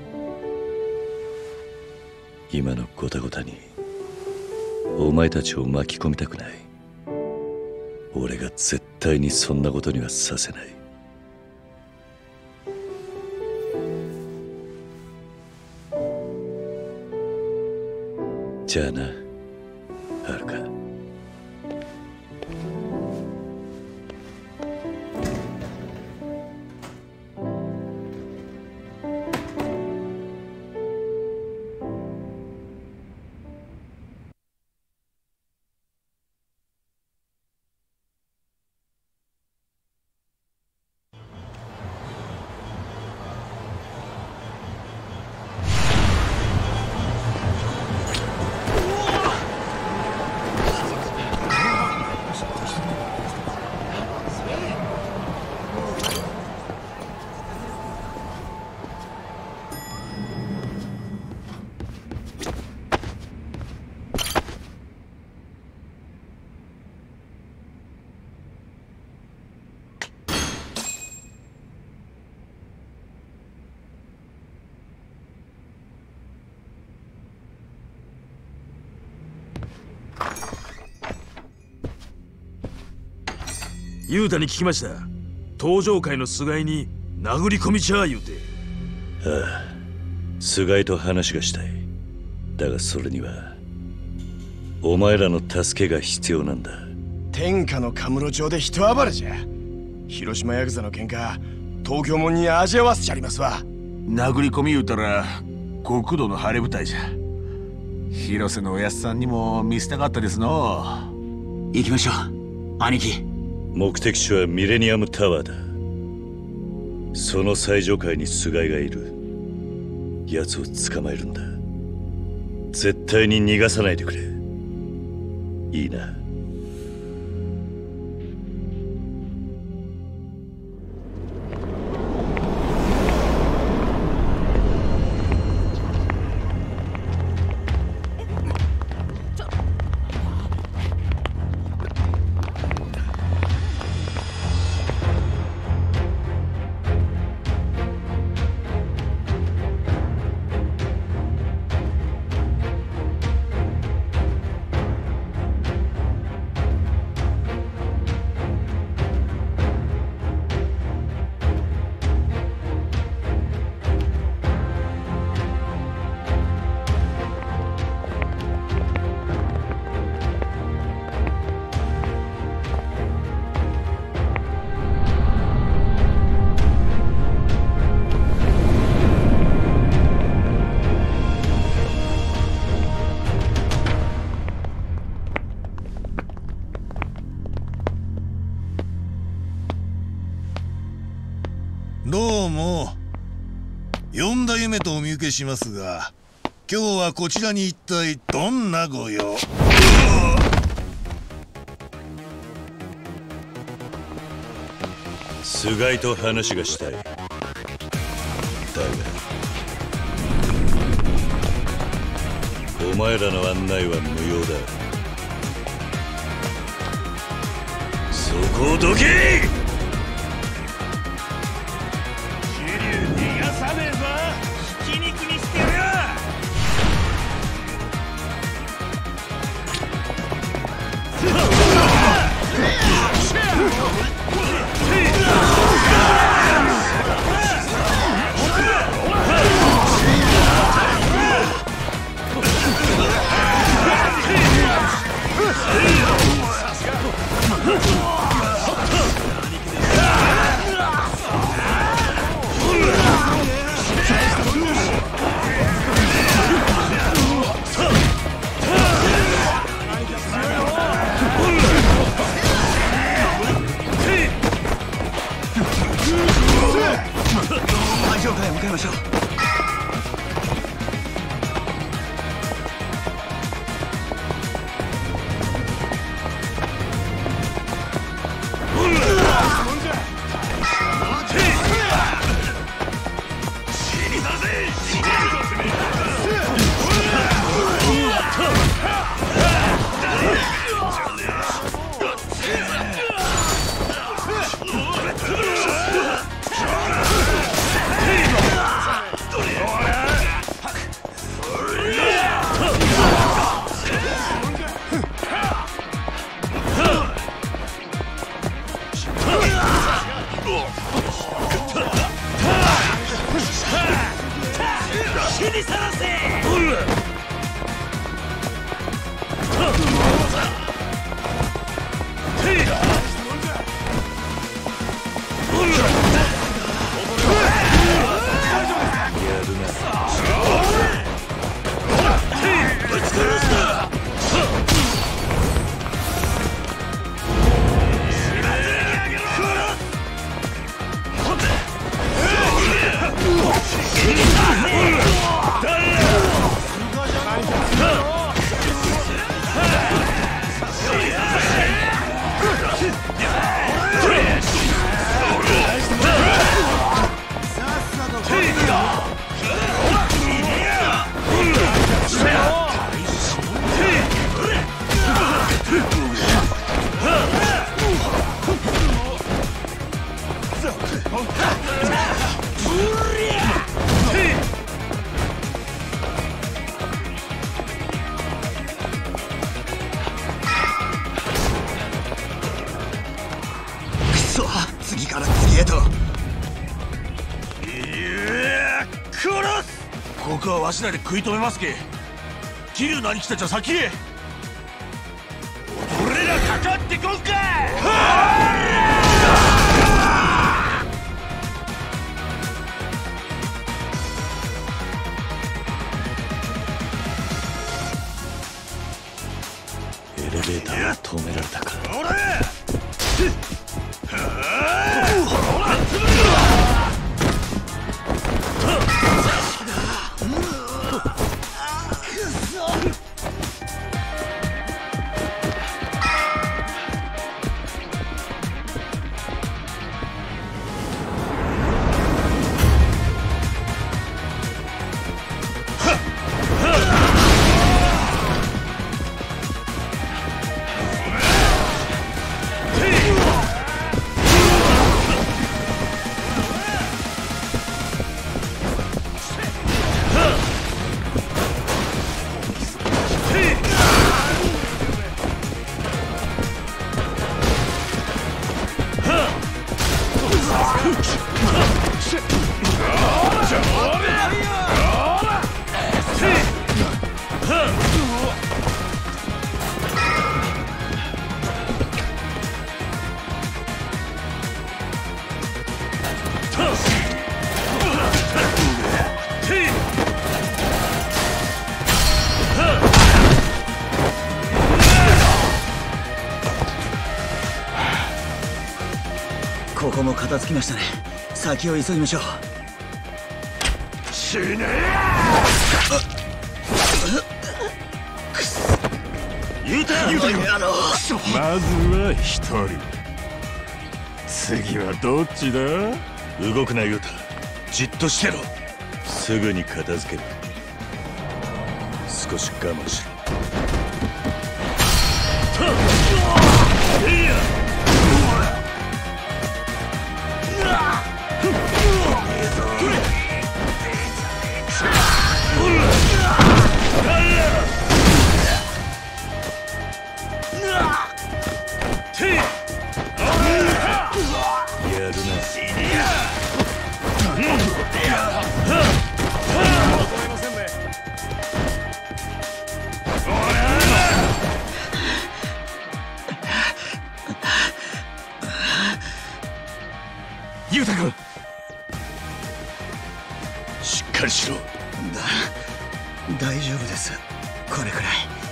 今のゴタゴタにお前たちを巻き込みたくない。俺が絶対にそんなことにはさせない。じゃあな、はるか。 雄太に聞きました。登場界の菅井に殴り込みちゃあ言うて。 ああ、菅井と話がしたい。だがそれにはお前らの助けが必要なんだ。 天下の神室町で人暴れじゃ。広島ヤクザの喧嘩東京門に味合わせちゃりますわ。 殴り込み言うたら極度の晴れ舞台じゃ。広瀬のおやっさんにも見せたかったですの。 行きましょう兄貴。 目的地はミレニアムタワーだ。その最上階に菅井がいる。奴を捕まえるんだ。絶対に逃がさないでくれ。いいな。 どうも。4代目とお見受けしますが、今日はこちらに一体どんなご用？ 菅井と話がしたい。だがお前らの案内は無用だ。そこをどけ！ 逃がさねえぞ。ひき肉にしてやるよ。 最上階へ向かいましょう。 りさらせ。 次から次へと。 殺す。ここはわしらで食い止めますけ。桐生の兄貴たちは先へ。俺らかかってこんか。 エレベーターが止められたか。 ここも片付きましたね。先を急ぎましょう。 死ねユタまずは一人。次はどっちだ。 動くなユタ。じっとしてろ。すぐに片付ける。少し我慢しろ。 ユウタ君、 しっかりしろ。 大丈夫です。これくらい。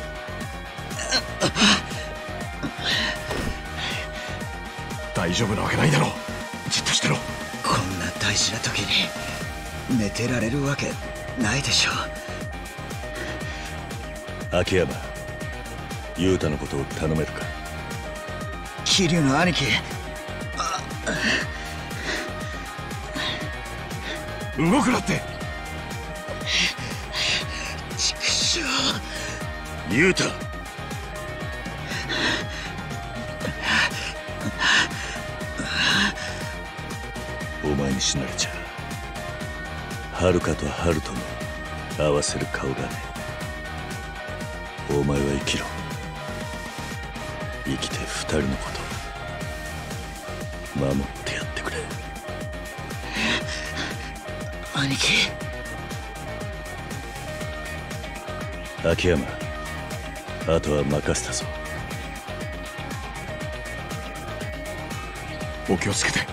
大丈夫なわけないだろう。じっとしてろ。 こんな大事な時に寝てられるわけないでしょう。 秋山、ユウタのことを頼めるか。 桐生の兄貴。 動くなって。 畜生。 ユウタ。お前に死なれちゃハルカとハルトの合わせる顔がね。お前は生きろ。生きて二人のこと守ってやってくれ。 兄貴。 秋山、あとは任せたぞ。 お気をつけて。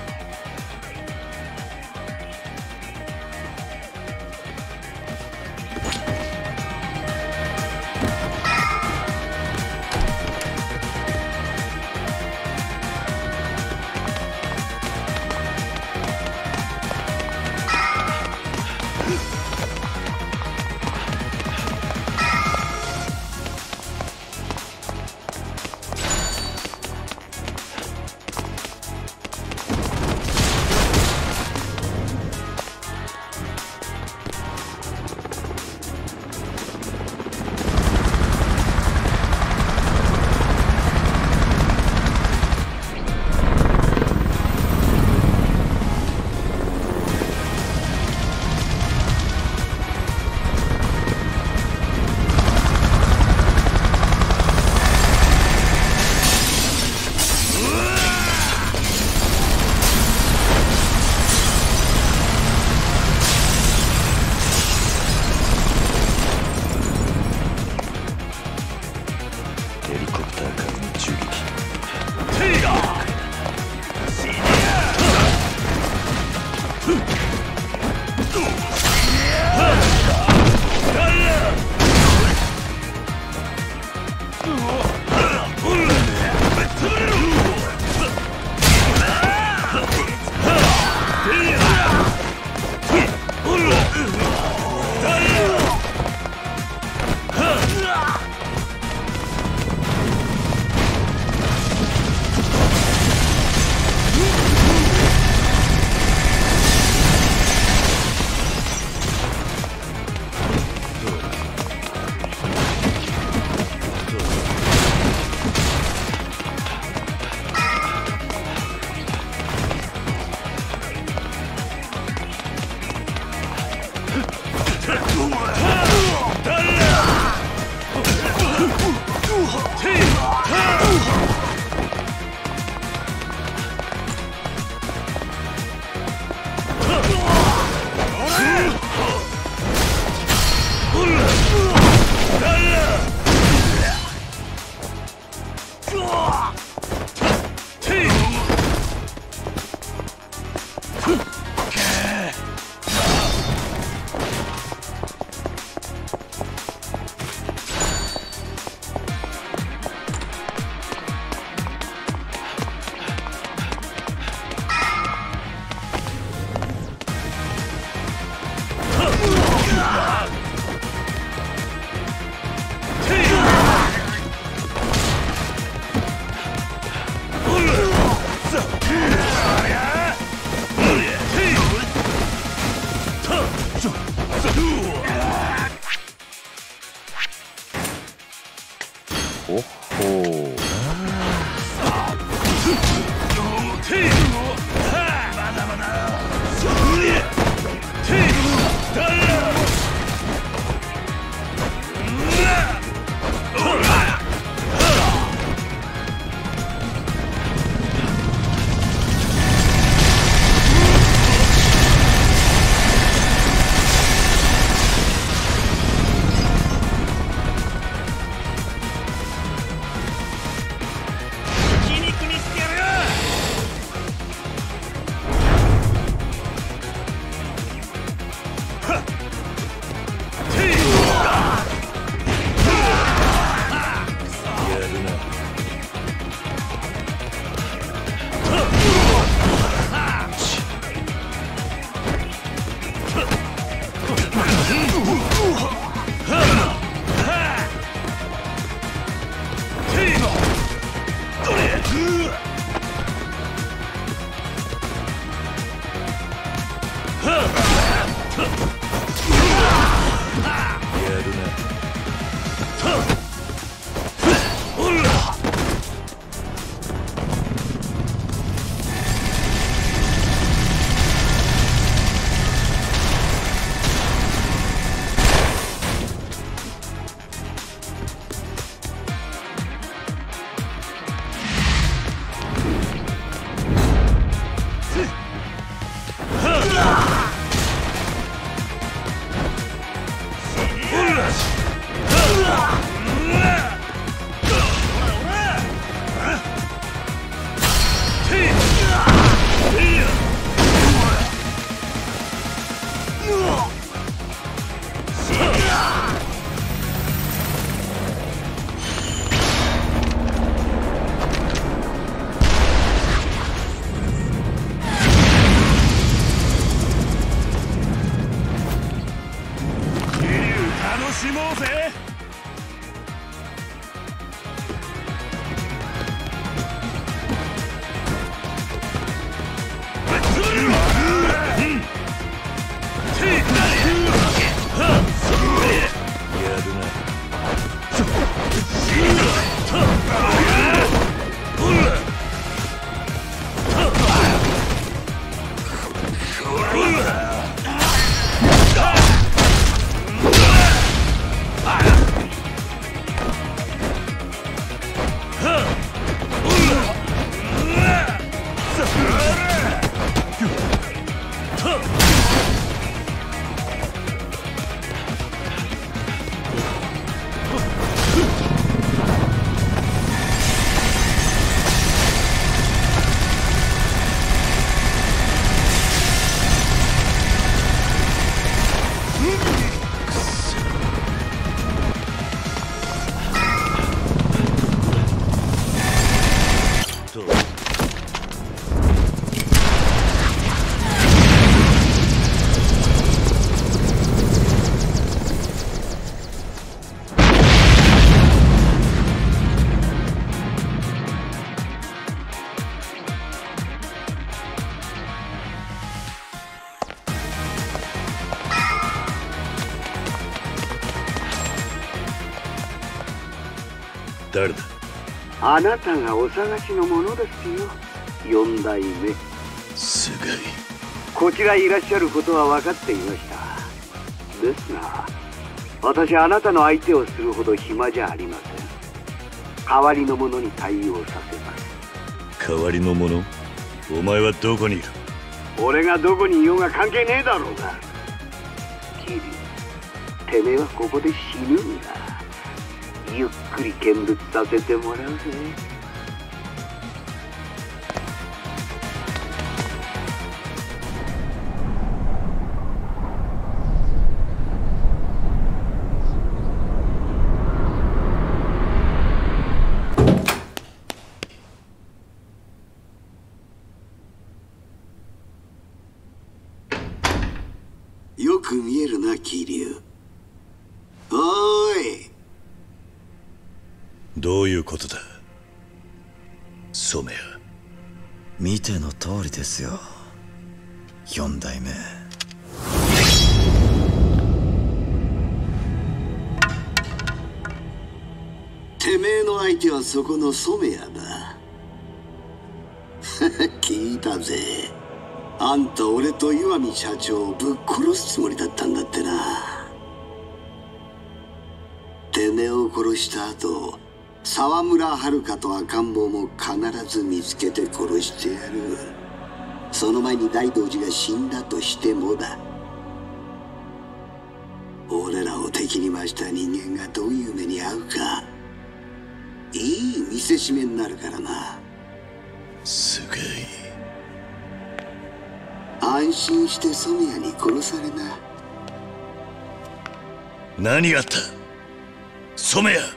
誰だ？ あなたがお探しのものですよ、4代目。 すごい。 こちらいらっしゃることは分かっていました。ですが、私あなたの相手をするほど暇じゃありません。代わりの者に対応させます。 代わりの者？お前はどこにいる？ 俺がどこにいようが関係ねえだろうが。キリ、てめえはここで死ぬんだ。ゆっくり見物させてもらうぜ。 よく見えるな、桐生。おーい。 どういうことだ、染谷。 見ての通りですよ、4代目。 てめえの相手はそこの染谷だ。聞いたぜ。あんた俺と岩見社長をぶっ殺すつもりだったんだってな。てめえを殺した後、沢村遥と赤ん坊も必ず見つけて殺してやる。その前に大道寺が死んだとしてもだ。俺らを敵に回した人間がどういう目に遭うか、いい見せしめになるからな。 すごい。 安心して染谷に殺されな。 何があった、染谷？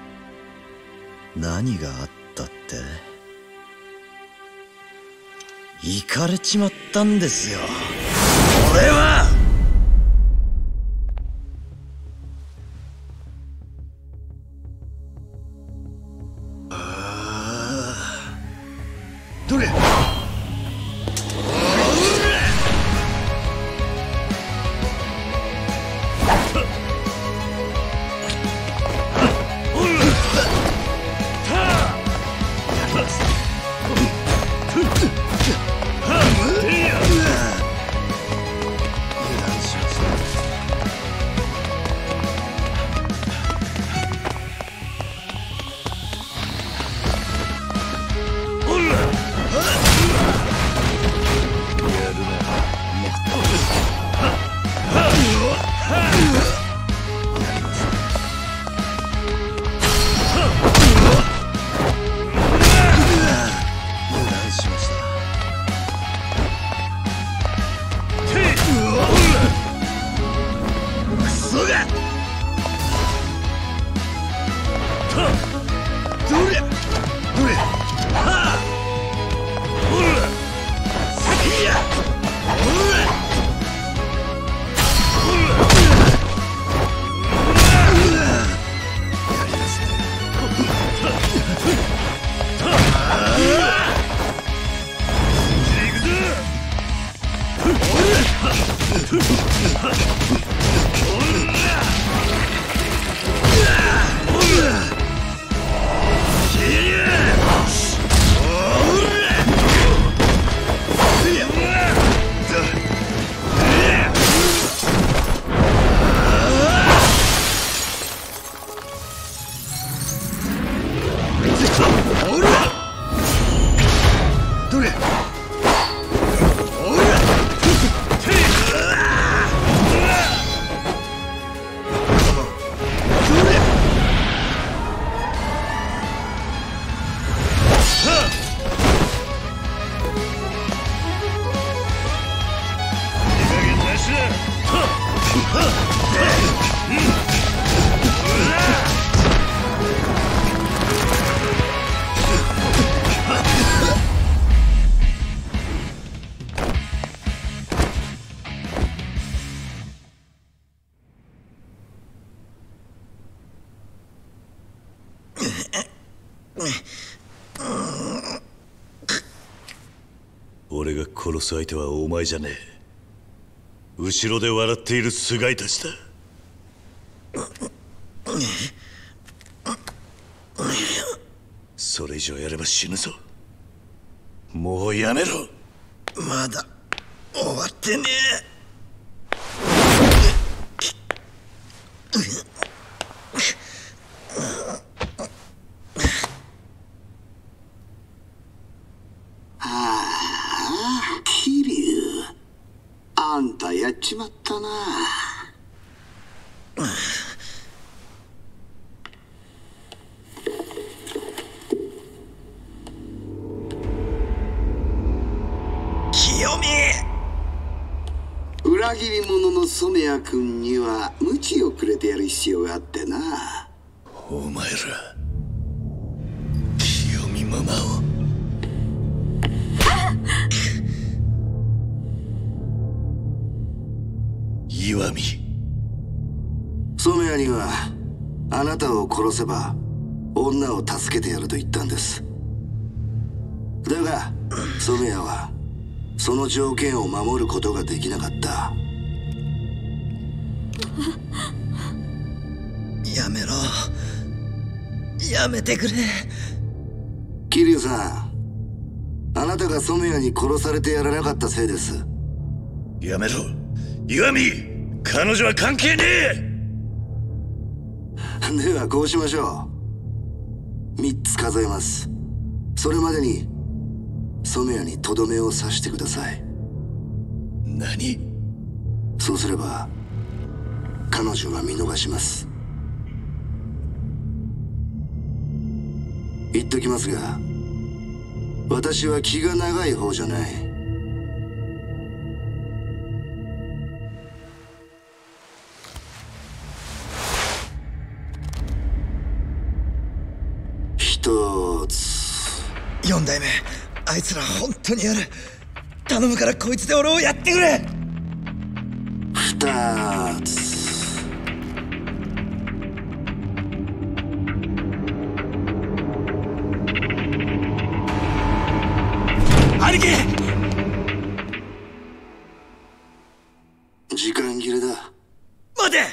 何があったって？行かれちまったんですよ、俺は。 どれ？ 俺が殺す相手はお前じゃねえ。後ろで笑っている菅井たちだ。 以上やれば死ぬぞ。もうやめろ。 まだ終わってねえ。 桐生、あんたやっちまったな。 清美、 裏切り者の染谷君には鞭をくれてやる必要があってな。 お前ら清美ママを。岩見、 染谷にはあなたを殺せば女を助けてやると言ったんです。だが染谷はその条件を守ることができなかった。 やめろ、やめてくれ。 桐生さん、あなたが染谷に殺されてやらなかったせいです。 やめろ岩見、彼女は関係ねえ。 ではこうしましょう。3つ数えます。それまでに染谷にとどめを刺してください。 何？ そうすれば彼女は見逃します。言っときますが、私は気が長い方じゃない。1つ。 4代目、あいつら本当にやる。頼むからこいつで俺をやってくれ。 2つ。 兄貴！ 時間切れだ。 待て！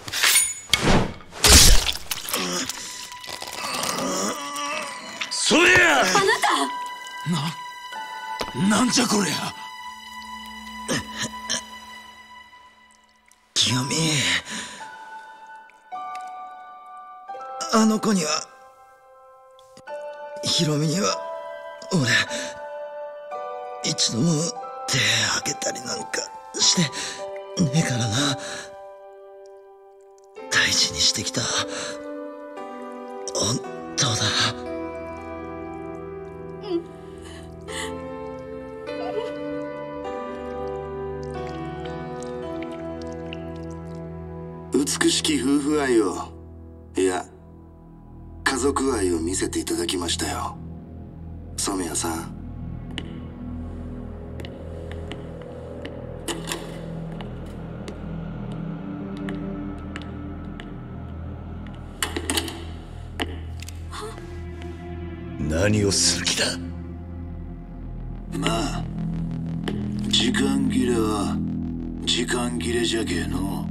それや！ あなた！なんじゃこりゃ。 清美、あの子には、ヒロミには俺一度も手あげたりなんかしてねえからな。大事にしてきた本当だ。 美しき夫婦愛を、いや家族愛を見せていただきましたよ、染谷さん。 何をする気だ。 まあ時間切れは時間切れじゃけえの。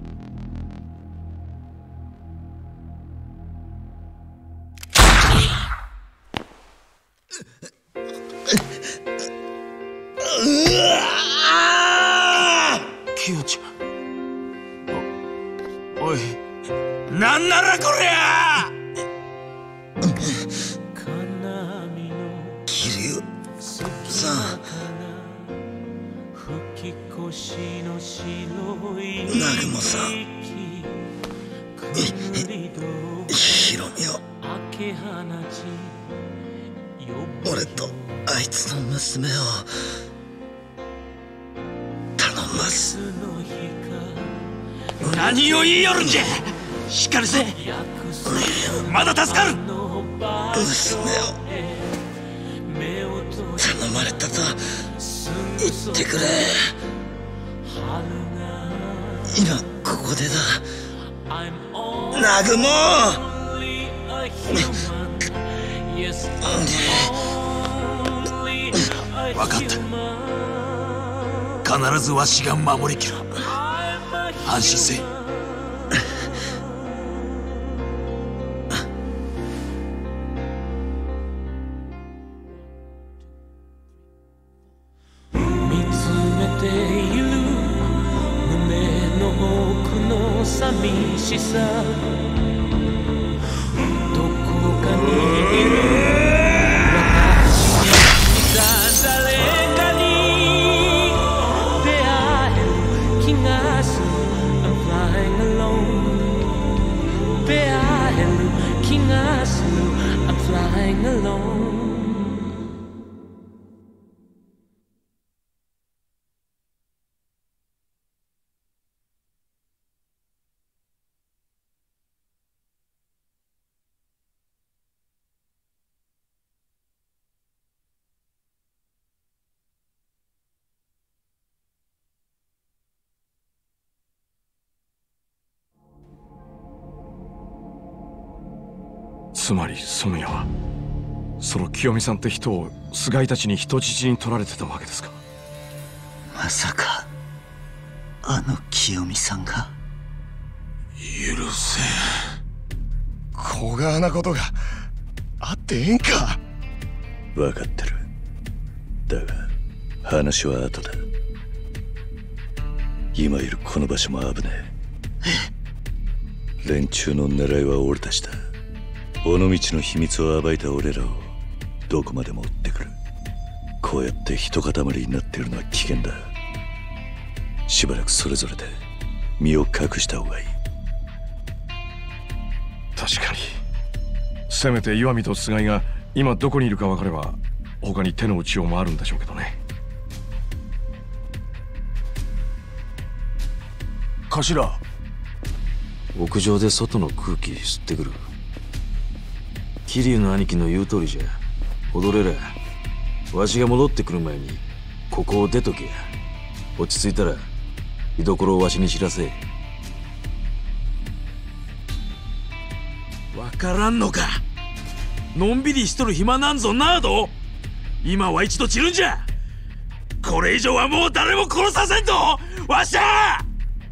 キヨちゃん、おい、なんならこりゃ。 桐生さん、南雲さん、ヒロミを、俺とあいつの娘を頼みます。 何を言いよるんじゃ。しっかりせ。まだ助かる。 娘を頼まれたと言ってくれ。今ここでだ、南雲。 分かった。必ずわしが守りきる。安心せい。 いる胸の奥の寂しさどこかにいる私に似た誰かに出会える気がする I'm flying alone 出会える気がする I'm flying alone つまり染谷はその清美さんって人を菅井たちに人質に取られてたわけですか。 まさかあの清美さんが。 許せ小川なことがあってええんか。 分かってる。だが話は後だ。今いるこの場所も危ねえ。連中の狙いは俺たちだ。尾道の秘密を暴いた俺らをどこまでも追ってくる。こうやって一塊になっているのは危険だ。しばらくそれぞれで身を隠した方がいい。 確かにせめて岩見と菅井が今どこにいるか分かれば他に手の打ちようもあるんでしょうけどね。 頭、屋上で外の空気吸ってくる。桐生の兄貴の言う通りじゃ。踊れらわしが戻ってくる前にここを出とけや。落ち着いたら居所をわしに知らせ。わからんのか。のんびりしとる暇なんぞなあど。今は一度散るんじゃ。これ以上はもう誰も殺させんぞわしゃ。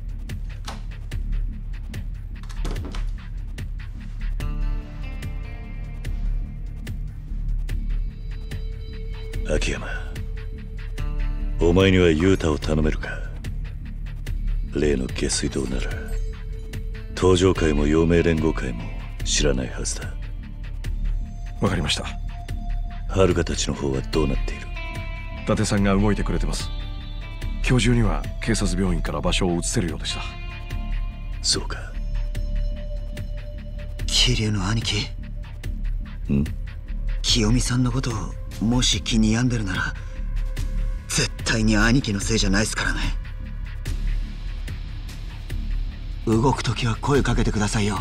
秋山、お前には雄太を頼めるか。例の下水道なら東上会も陽明連合会も知らないはずだ。 わかりました。 遥たちの方はどうなっている。 伊達さんが動いてくれてます。今日中には警察病院から場所を移せるようでした。 そうか。 桐生の兄貴。 ん？ 清美さんのことをもし気に病んでるなら絶対に兄貴のせいじゃないですからね。動くときは声かけてくださいよ。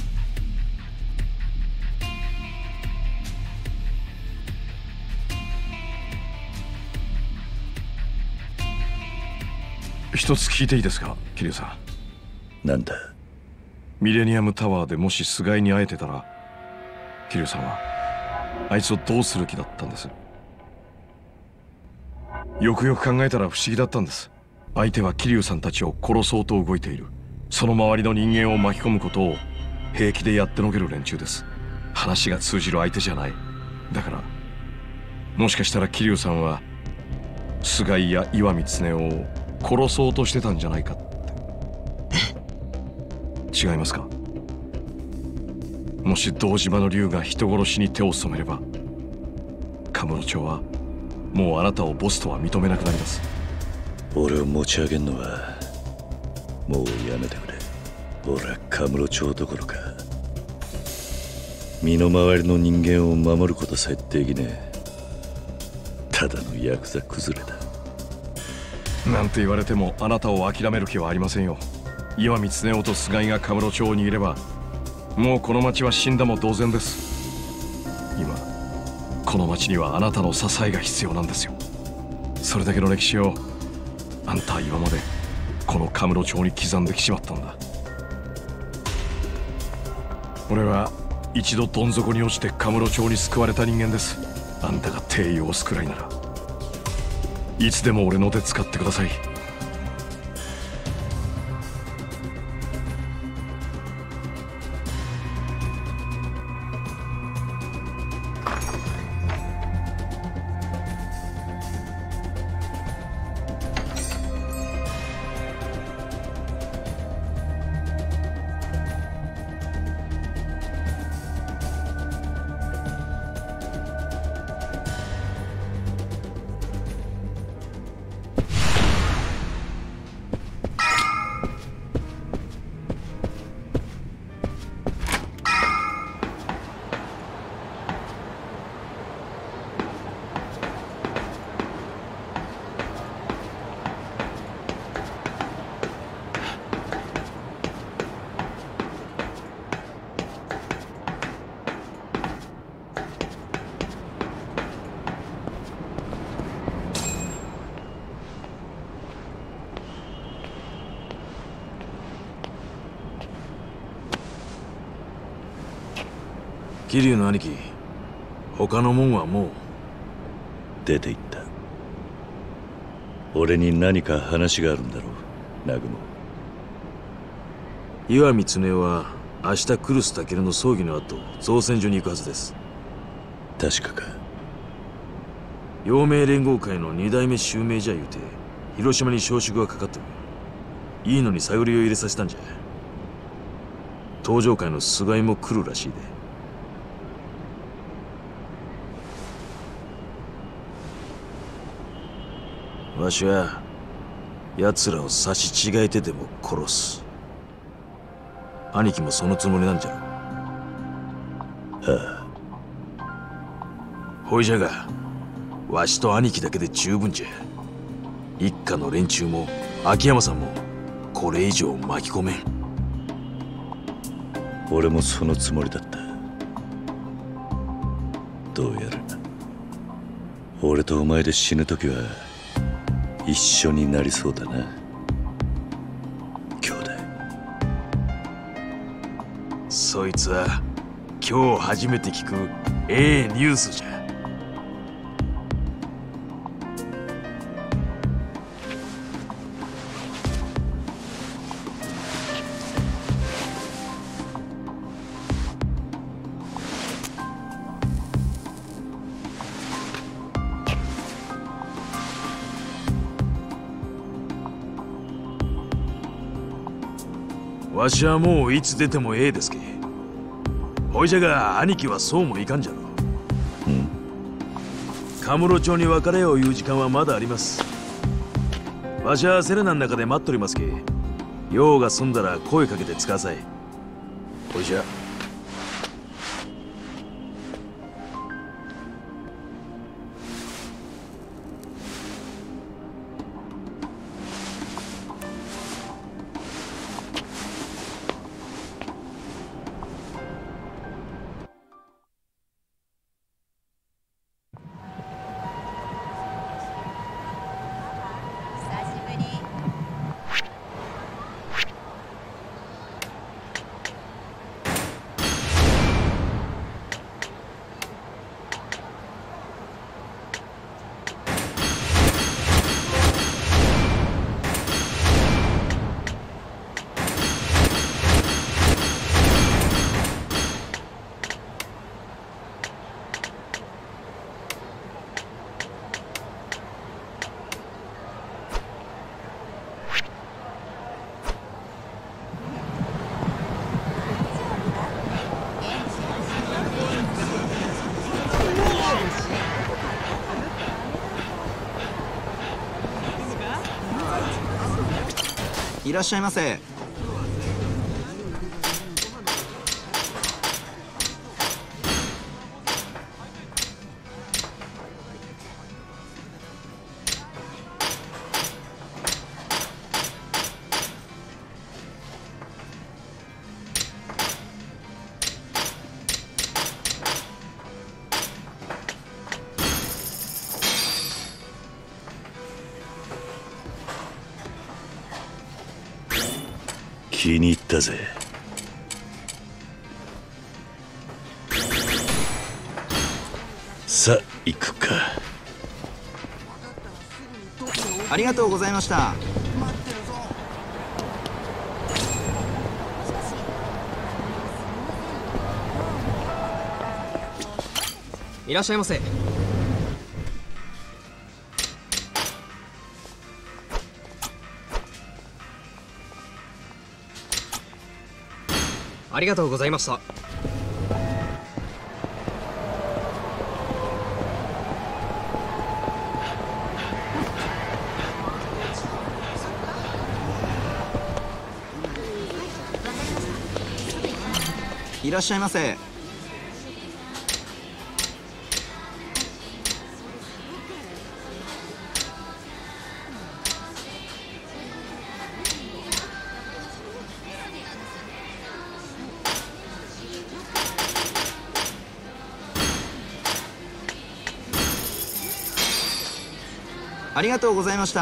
一つ聞いていいですか、桐生さん。なんだ。 ミレニアムタワーでもし菅井に会えてたら桐生さんはあいつをどうする気だったんです。よくよく考えたら不思議だったんです。相手は桐生さんたちを殺そうと動いている、その周りの人間を巻き込むことを平気でやってのける連中です。話が通じる相手じゃない。だからもしかしたら桐生さんは菅井や岩見恒夫を殺そうとしてたんじゃないかって。違いますか。もし堂島の竜が人殺しに手を染めればカムロ町はもうあなたをボスとは認めなくなります。 俺を持ち上げんのはもうやめてくれ。俺はカムロ町どころか身の回りの人間を守ることさえできねえただのヤクザ崩れだ。 なんて言われてもあなたを諦める気はありませんよ。岩見恒夫と菅井がカムロ町にいればもうこの町は死んだも同然です。今この町にはあなたの支えが必要なんですよ。それだけの歴史をあんたは今までこのカムロ町に刻んできちまったんだ。俺は一度どん底に落ちてカムロ町に救われた人間です。あんたが帝位を押すくらいならいつでも俺の手使ってください。 桐生の兄貴、他のもんはもう出て行った。俺に何か話があるんだろう、南雲。 岩見恒夫は明日来栖武の葬儀の後造船所に行くはずです。 確かか。 陽明連合会の2代目襲名じゃ言うて広島に招集がかかってる。いいのに探りを入れさせたんじゃ。東上会の菅井も来るらしいで。わしは奴らを刺し違えてでも殺す。兄貴もそのつもりなんじゃろ。 はあ。ほいじゃがわしと兄貴だけで十分じゃ。一家の連中も秋山さんもこれ以上巻き込めん。 俺もそのつもりだった。どうやら俺とお前で死ぬ時は一緒になりそうだな、兄弟。 そいつは今日初めて聞くニュースじゃ。わしはもういつ出てもええですけ。ほいじゃが兄貴はそうもいかんじゃろ。カムロ町に別れよういう時間はまだあります。わしはセレナの中で待っとりますけ。用が済んだら声かけてつかさい。ほいじゃ。 いらっしゃいませ。 気に入ったぜ。さあ行くか。 ありがとうございました。 いらっしゃいませ。ありがとうございました。 いらっしゃいませ。ありがとうございました。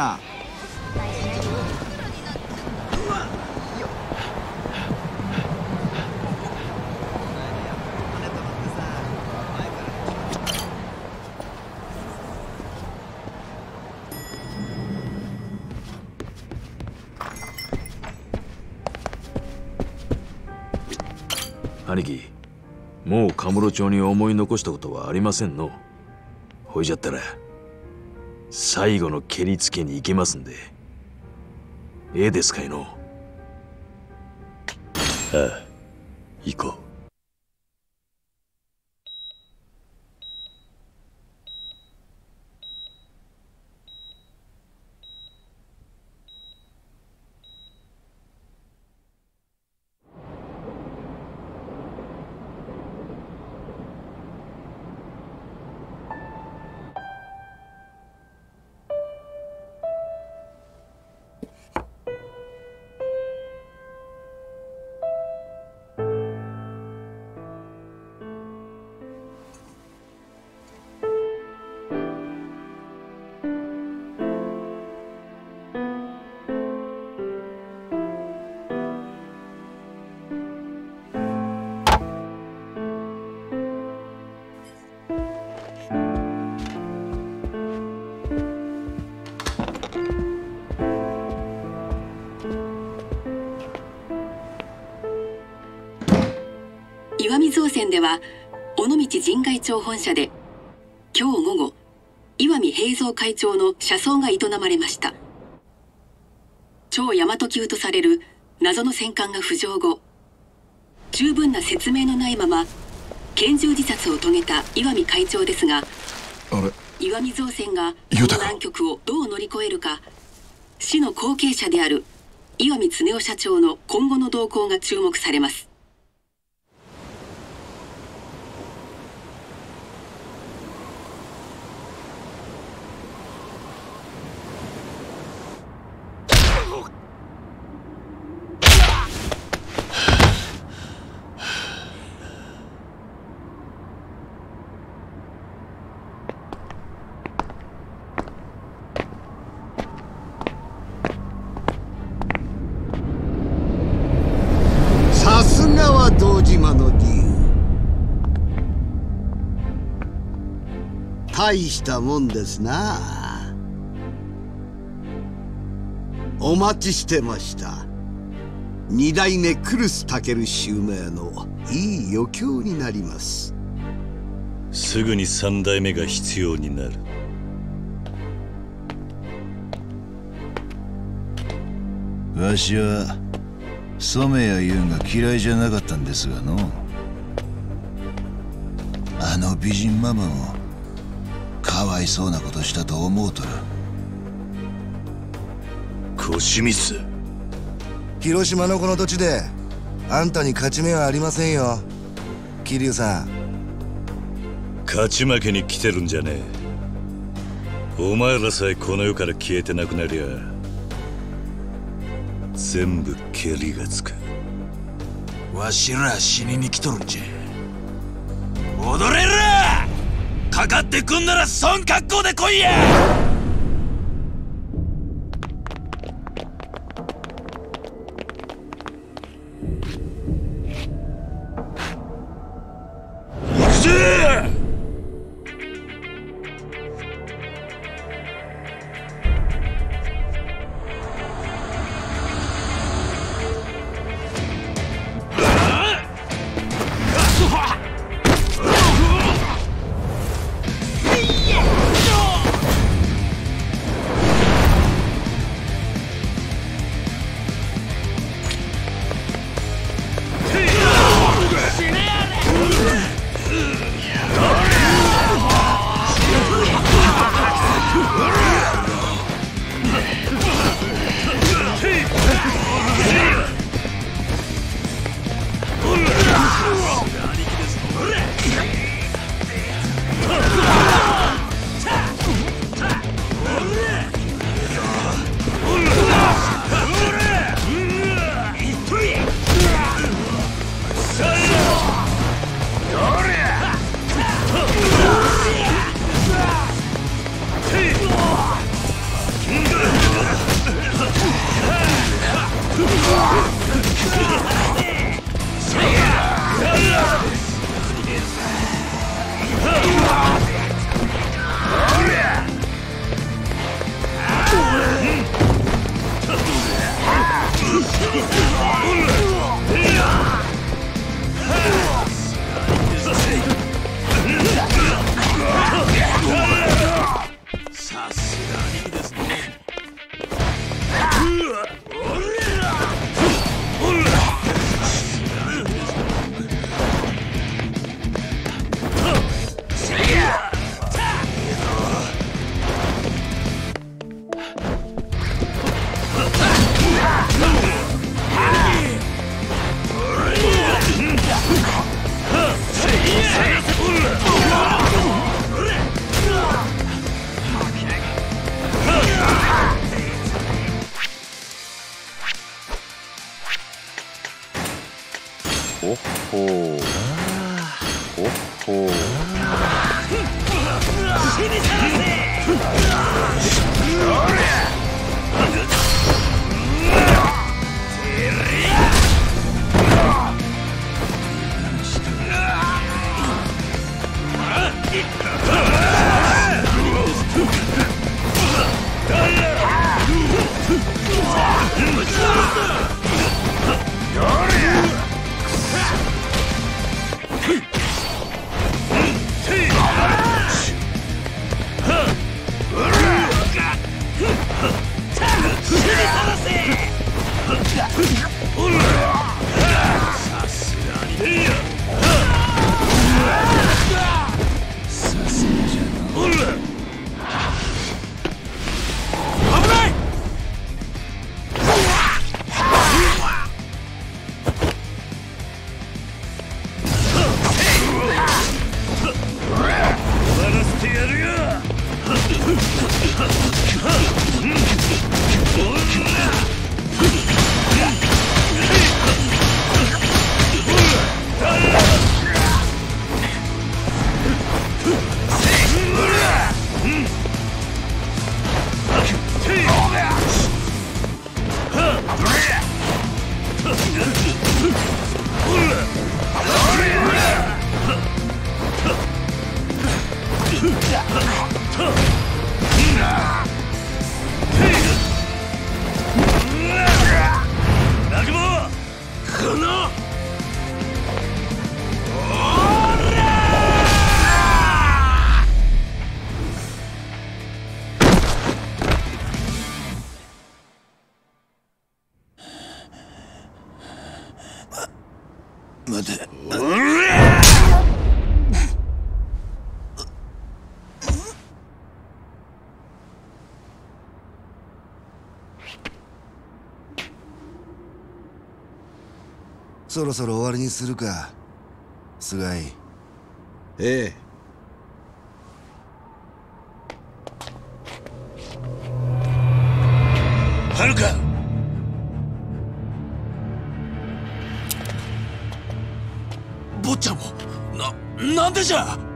兄貴、もうカムロ町に思い残したことはありませんの。ほいじゃったら最後の蹴りつけに行けますんで。ええですかいの。 ああ、行こう。 岩見造船では尾道神外町本社で今日午後、岩見平蔵会長の車窓が営まれました。超大和級とされる謎の戦艦が浮上後、十分な説明のないまま拳銃自殺を遂げた岩見会長ですが、岩見造船がこの難局をどう乗り越えるか、市の後継者である岩見恒夫社長の今後の動向が注目されます。 さすがは堂島の竜。大したもんですな。お待ちしてました。二代目来栖武襲名のいい余興になります。 すぐに三代目が必要になる。 わしは染谷優が嫌いじゃなかったんですがの。あの美人ママもかわいそうなことしたと思うとる。 腰ミス。広島のこの土地であんたに勝ち目はありませんよ、桐生さん。 勝ち負けに来てるんじゃねえ。お前らさえこの世から消えてなくなりゃ全部蹴りがつく。 わしら死にに来とるんじゃ。踊れるらかかってくんならそん格好で来いや。行くぜ。 ほうほっほう。 死にさらせ。 待て。 そろそろ終わりにするか、菅井。 ええ。 はるか。坊ちゃんもなんでじゃ。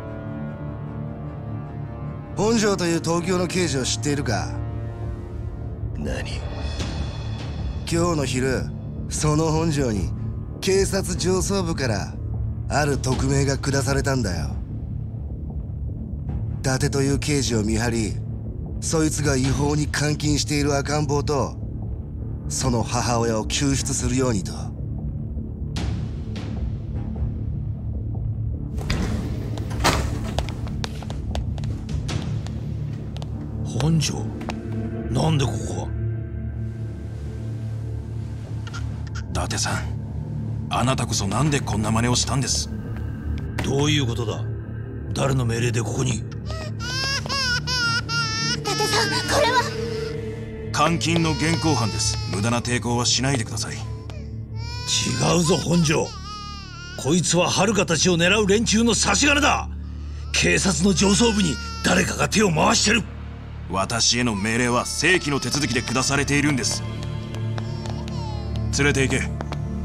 本庄という東京の刑事を知っているか。 何？ 今日の昼、その本庄に警察上層部からある特命が下されたんだよ。伊達という刑事を見張り、そいつが違法に監禁している赤ん坊とその母親を救出するようにと。 本庄、なんでここは。伊達さん、あなたこそなんでこんな真似をしたんです。どういうことだ。誰の命令でここに。 伊達さん、これは。 監禁の現行犯です。無駄な抵抗はしないでください。違うぞ本庄、こいつは遥たちを狙う連中の差し金だ。警察の上層部に誰かが手を回してる。私への命令は正規の手続きで下されているんです。連れて行け。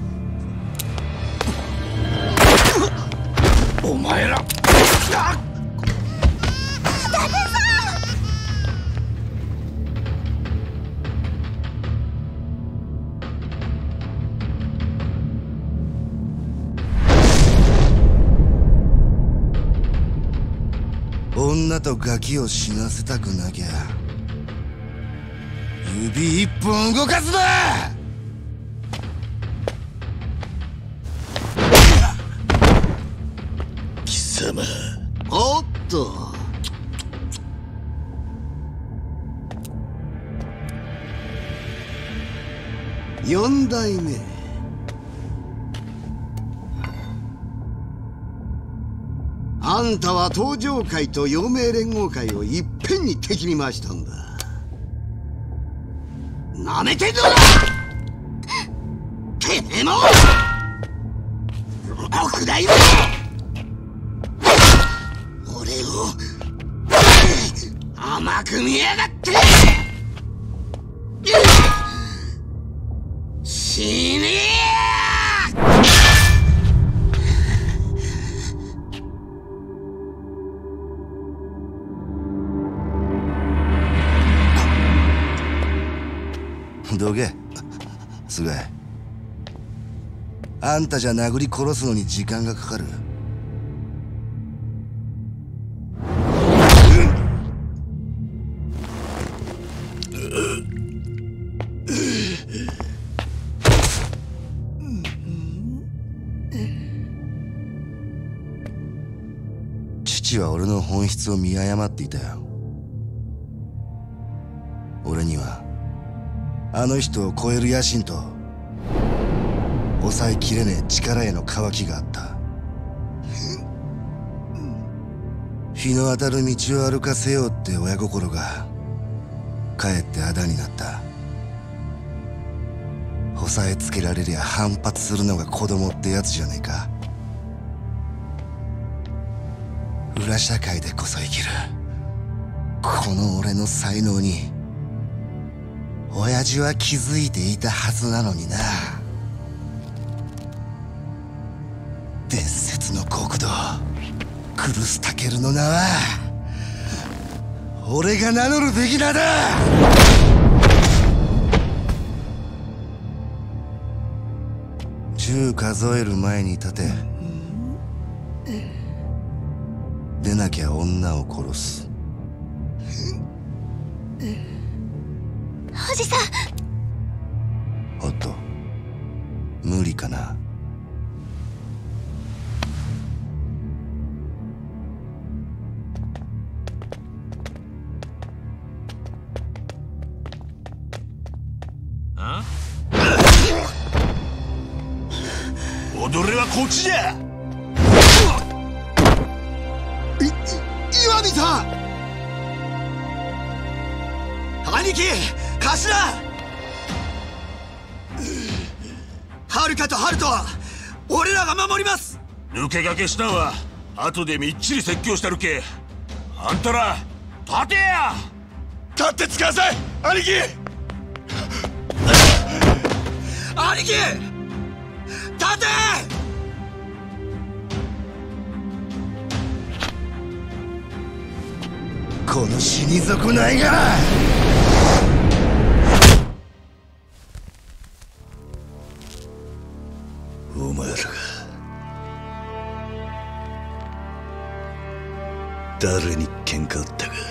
お前ら。 女とガキを死なせたくなきゃ指一本動かすな。 貴様。 おっと、4代目。あんたは東上会と陽明連合会をいっぺんに敵に回したんだ。なめてんのだ。てめえも六代目俺を甘く見やがって。死ねえ。 どけ菅井。あんたじゃ殴り殺すのに時間がかかる。父は俺の本質を見誤っていたよ。俺にはあの人を超える野心と抑えきれねえ力への渇きがあった。日の当たる道を歩かせようって親心がかえってあだになった。押さえつけられりゃ反発するのが子供ってやつじゃねえか。裏社会でこそ生きるこの俺の才能に親父は気づいていたはずなのにな。伝説の極道クルスタケルの名は俺が名乗るべき名だ。10数える前に立て。出なきゃ女を殺す。 おじさん。 おっと無理かな。 踊れはこっちじゃ。 岩見さん。兄貴、頭。遥と春とは俺らが守ります。 抜け駆けしたんは後でみっちり説教したるけ。あんたら立てや。 立ってつかさい兄貴。 兄貴立て。 この死に損ないが。 お前らが誰に喧嘩売ったか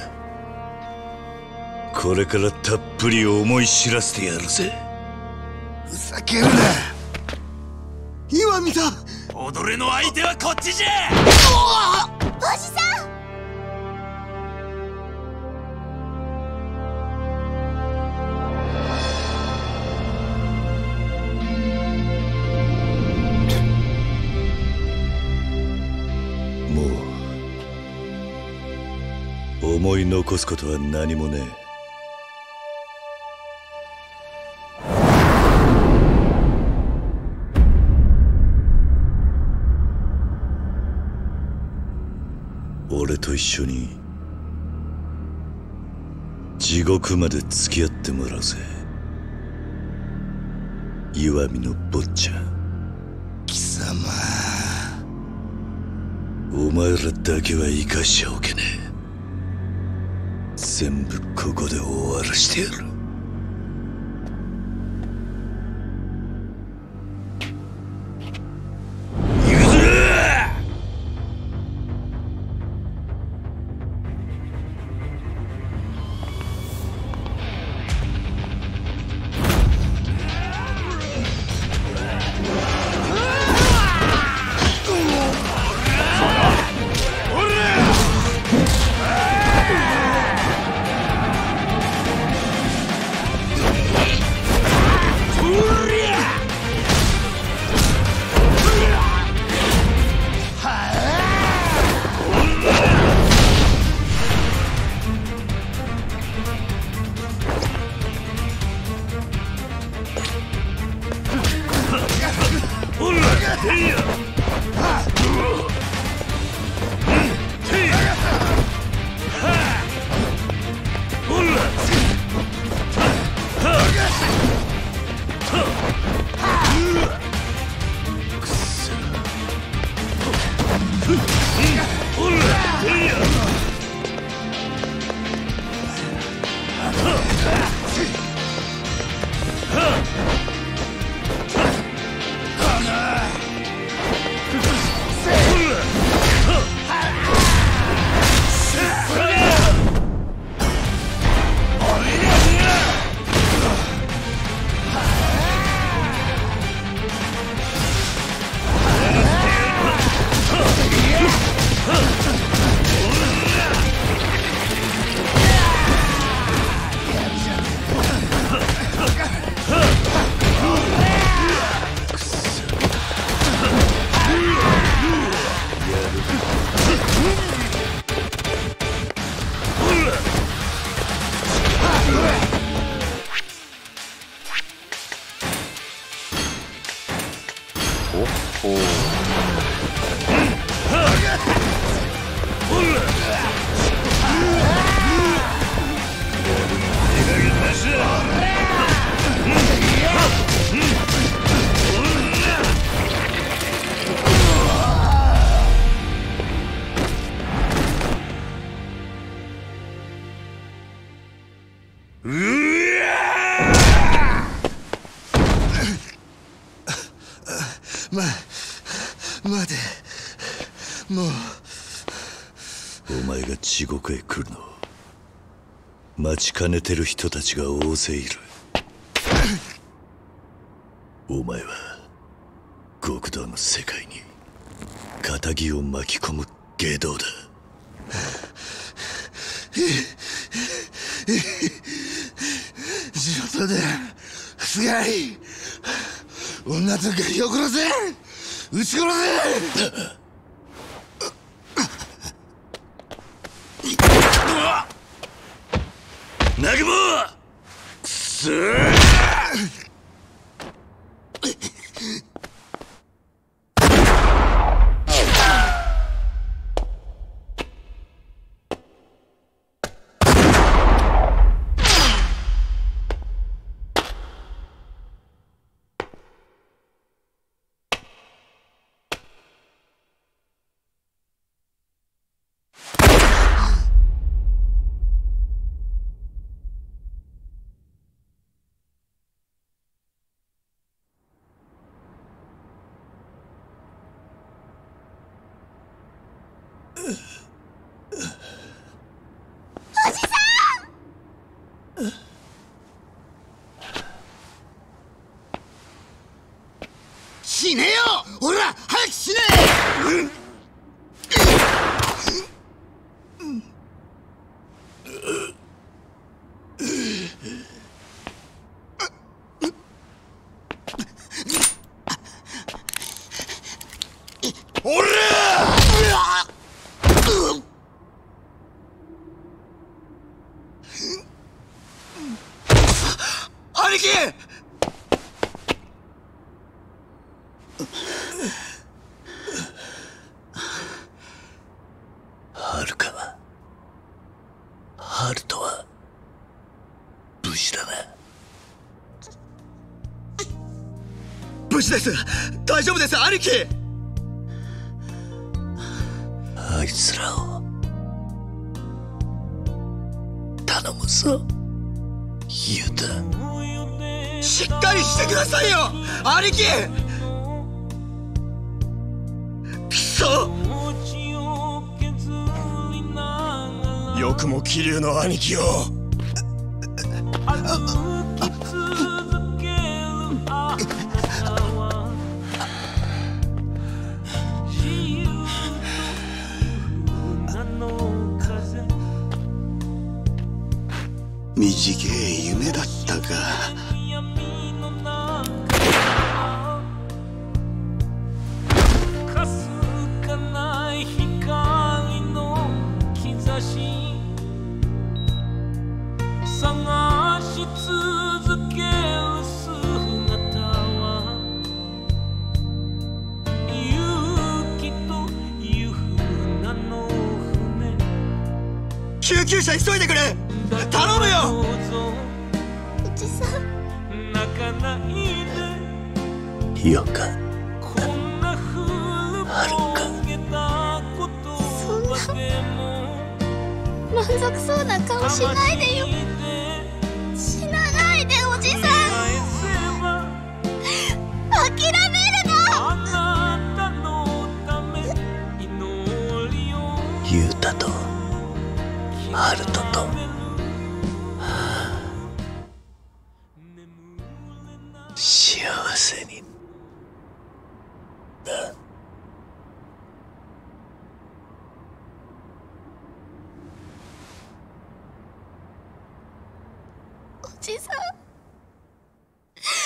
これからたっぷり思い知らせてやるぜ。 ふざけるな岩見さん。 踊れの相手はこっちじゃ。 おじさん。 思い残すことは何もねえ。俺と一緒に地獄まで付き合ってもらうぜ。石見の坊ちゃん。 貴様。 お前らだけは生かしちゃおけねえ。全部ここで終わらしてやる。行くぜ。 待て、もう。 お前が地獄へ来るのを待ちかねてる人たちが大勢いる。お前は極道の世界に仇を巻き込む外道だ。 地元で菅井、女とガキを殺せ、撃ち殺せ。 南雲、くそー。 死ねよ、ほら早く死ね。 おら兄貴。 ハルカは、ハルトは無事だな。 無事です。大丈夫です、兄貴。 あいつらを頼むぞ、ユダ。 しっかりしてくださいよ、兄貴。くそ。 よくも桐生の兄貴を。 短い夢だったか。 かすかない光の兆し探し続ける姿は勇気という船の船。 救急車急いでくれ、頼むよ。 おじさん、 泣かないで。 よかこんなふる焦げた言葉でも満足そうな顔しないでよ。死なないで、おじさん。諦めるの。 ユウタとハルトと幸せにな。 おじさん、おじさん。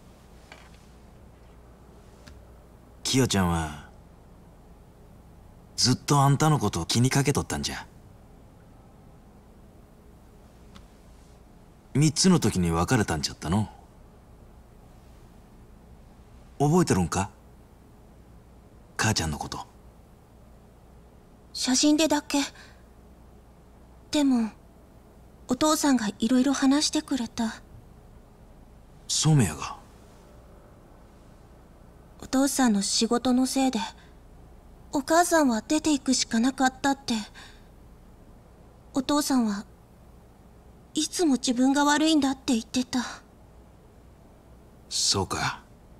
キヨちゃんはずっとあんたのことを気にかけとったんじゃ。3つの時に別れたんじゃったの。覚えてるんか、母ちゃんのこと。 写真でだけ。でもお父さんがいろいろ話してくれた。 染谷が？ お父さんの仕事のせいでお母さんは出ていくしかなかったって。お父さんはいつも自分が悪いんだって言ってた。 そうか。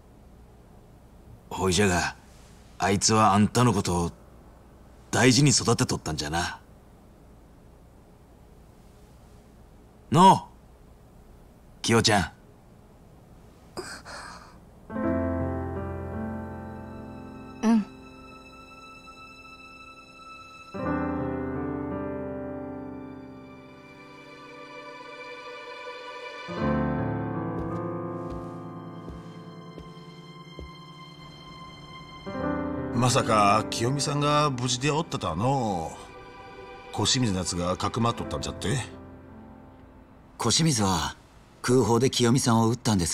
ほいじゃが、あいつはあんたのことを大事に育てとったんじゃな。のう、きよちゃん。 うん。 まさか清美さんが無事でおったとはのう。小清水のやつがかくまっとったんじゃって。 小清水は空砲で清美さんを撃ったんです。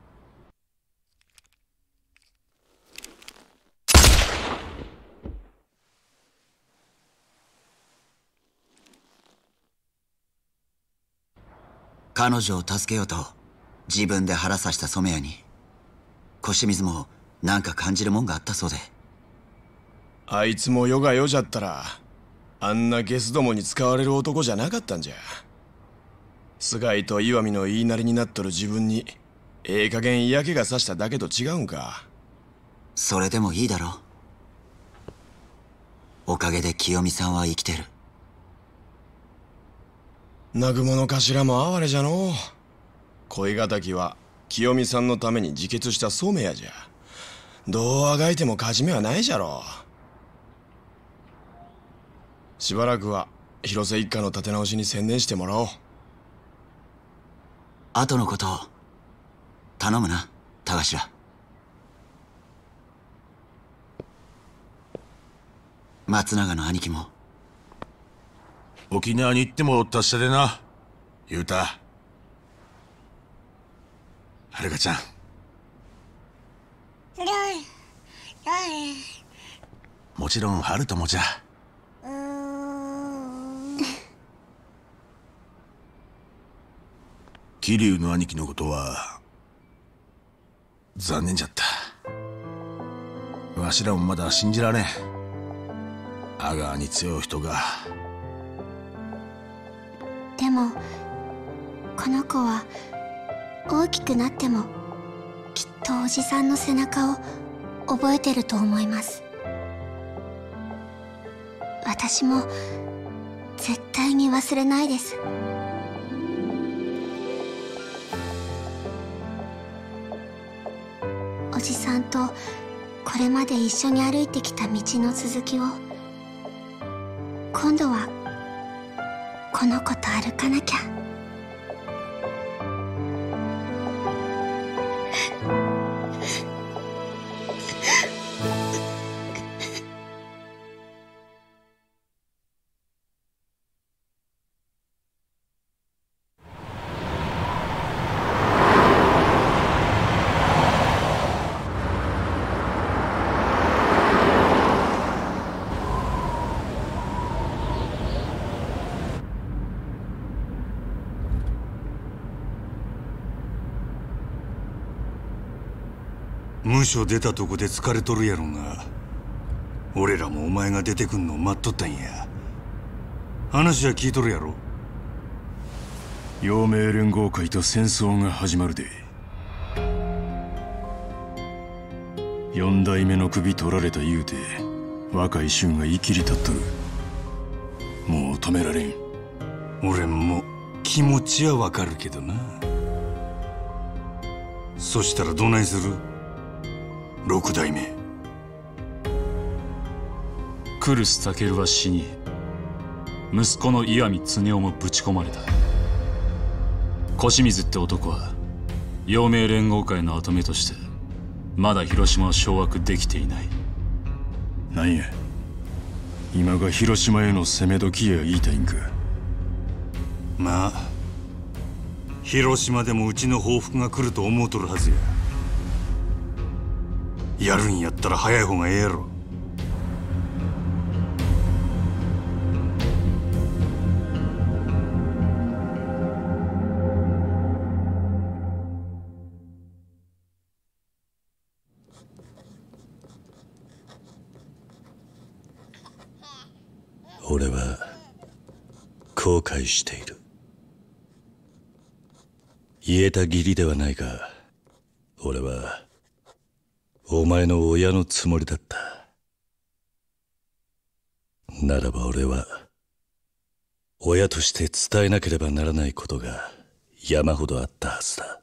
彼女を助けようと自分で腹刺した染谷に小清水もなんか感じるもんがあったそうで。 あいつも世が世じゃったらあんなゲスどもに使われる男じゃなかったんじゃ。菅井と岩見の言いなりになっとる自分にええ加減嫌気がさしただけと違うんか。 それでもいいだろう。おかげで清美さんは生きてる。 南雲の頭も哀れじゃのう。恋敵は清美さんのために自決した染谷じゃ。どうあがいても勝ち目はないじゃろう。しばらくは広瀬一家の立て直しに専念してもらおう。 後のことを頼むな、田頭。松永の兄貴も。 沖縄に行っても達者でな、雄太。遥ちゃん。もちろん春ともじゃ。桐生の兄貴のことは残念じゃった。わしらもまだ信じられん。阿川に強い人が。 でもこの子は大きくなってもきっとおじさんの背中を覚えてると思います。私も絶対に忘れないです。おじさんとこれまで一緒に歩いてきた道の続きを今度はこの子と歩かなきゃ。 無所出たとこで疲れとるやろが、俺らもお前が出てくんの待っとったんや。話は聞いとるやろ。陽明連合会と戦争が始まるで。4代目の首取られた言うて若い衆が言い切り立っとる。もう止められん。俺も気持ちはわかるけどな。そしたらどないする？6代目来栖健は死に、息子の岩見恒夫もぶち込まれた。小清水って男は陽明連合会の跡目としてまだ広島を掌握できていない。 なんや今が広島への攻め時や言いたいんか。 まあ広島でもうちの報復が来ると思うとるはずや。やるんやったら早い方がええやろ。 俺は後悔している。言えた義理ではないが、俺はお前の親のつもりだった。ならば俺は親として伝えなければならないことが山ほどあったはずだ。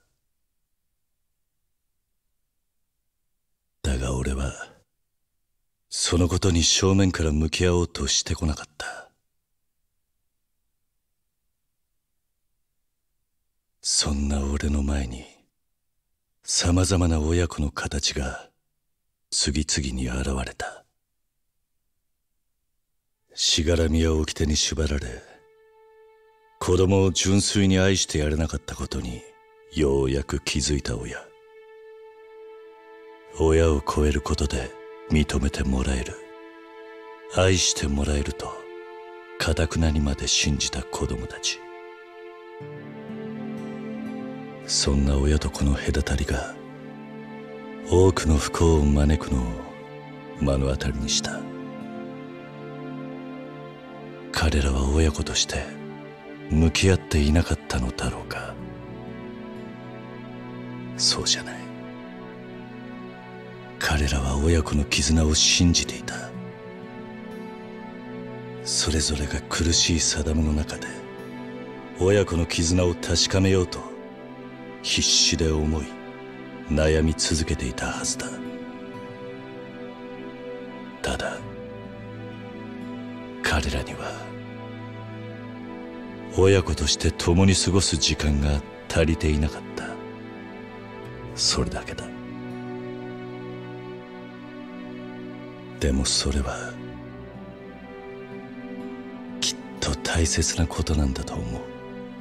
だが俺はそのことに正面から向き合おうとしてこなかった。そんな俺の前にさまざまな親子の形が次々に現れた。しがらみや掟に縛られ、子供を純粋に愛してやれなかったことにようやく気づいた親。親を超えることで認めてもらえる、愛してもらえると固くなにまで信じた子供たち。そんな親と子の隔たりが多くの不幸を招くのを目の当たりにした。彼らは親子として向き合っていなかったのだろうか。そうじゃない。彼らは親子の絆を信じていた。それぞれが苦しい定めの中で親子の絆を確かめようと必死で思い悩み続けていたはずだ。ただ彼らには親子として共に過ごす時間が足りていなかった。それだけだ。でもそれはきっと大切なことなんだと思う。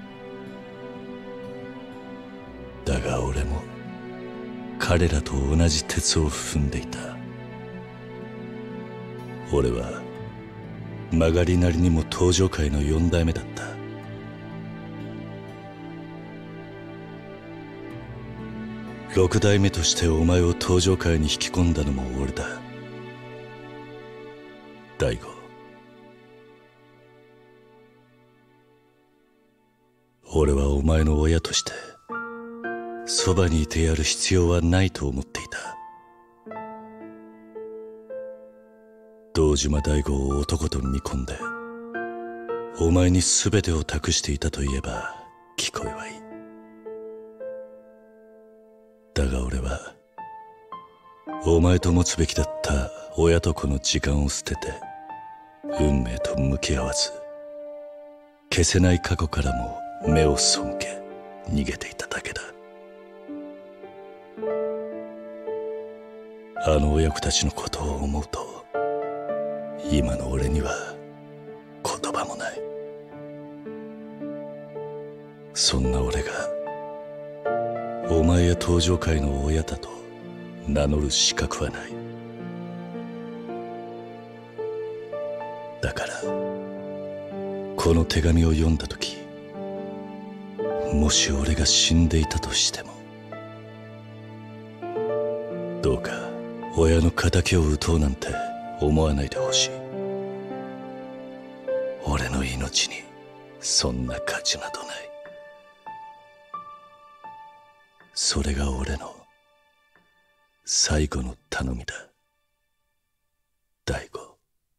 だが俺も彼らと同じ鉄を踏んでいた。俺は曲がりなりにも登場界の4代目だった。6代目としてお前を登場界に引き込んだのも俺だ。大悟、俺はお前の親としてそばにいてやる必要はないと思っていた。堂島大吾を男と見込んでお前に全てを託していたと言えば聞こえはいい。だが俺はお前と持つべきだった親と子の時間を捨てて運命と向き合わず、消せない過去からも目を背け逃げていただけだ。あの親子たちのことを思うと今の俺には言葉もない。そんな俺がお前や登場界の親だと名乗る資格はない。だからこの手紙を読んだ時、もし俺が死んでいたとしてもどうか親の仇を討とうなんて思わないでほしい。俺の命にそんな価値などない。それが俺の最後の頼みだ、大悟。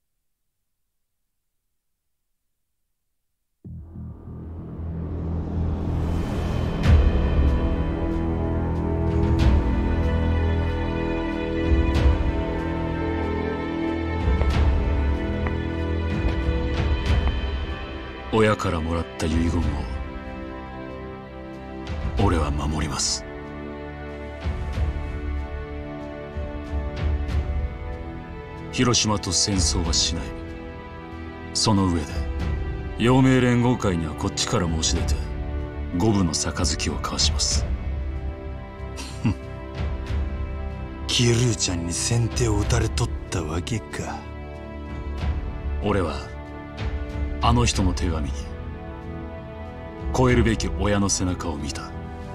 親からもらった遺言を俺は守ります。広島と戦争はしない。 その上で陽明連合会にはこっちから申し出て五分の杯を交わします。 キルーちゃんに先手を打たれとったわけか。 俺はあの人の手紙に超えるべき親の背中を見た。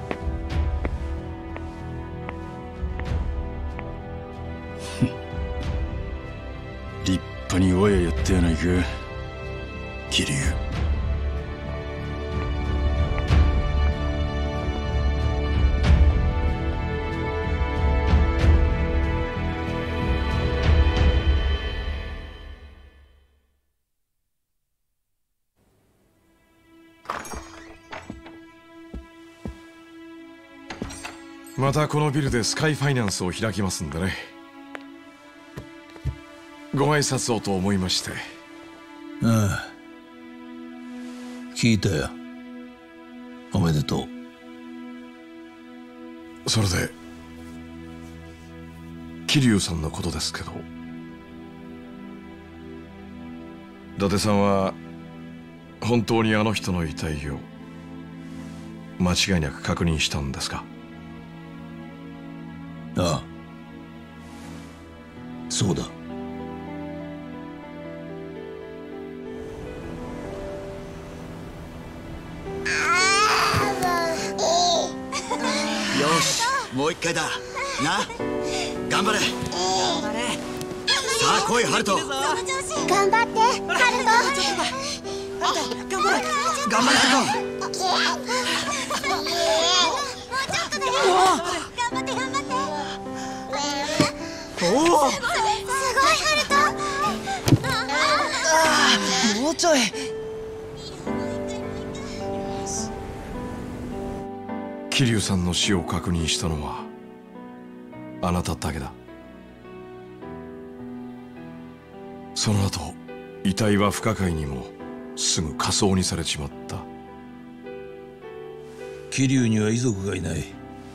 立派に親やったやないか、桐生。 またこのビルでスカイファイナンスを開きますんでね。ご挨拶をと思いまして。 ああ、聞いたよ。おめでとう。それで桐生さんのことですけど、伊達さんは本当にあの人の遺体を間違いなく確認したんですか？ ああ、そうだ。 よし、もう一回だな。頑張れ。さあ来い、ハルト。 頑張って、ハルト。 頑張れ、ハルト。 おお、すごい、ハルト。もうちょい。 桐生さんの死を確認したのはあなただけだ。その後遺体は不可解にもすぐ火葬にされちまった。 桐生には遺族がいない。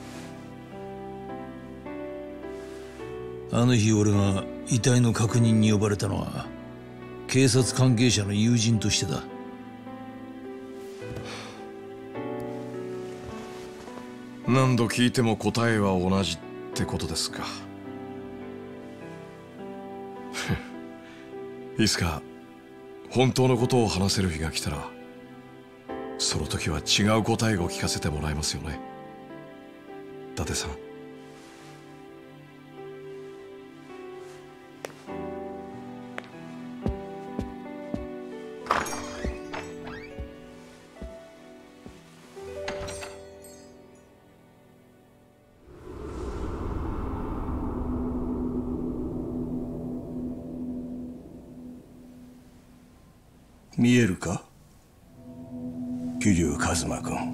あの日俺が遺体の確認に呼ばれたのは警察関係者の友人としてだ。 何度聞いても答えは同じってことですか。いつか本当のことを話せる日が来たら、その時は違う答えを聞かせてもらえますよね、伊達さん。 見えるか、桐生一馬君。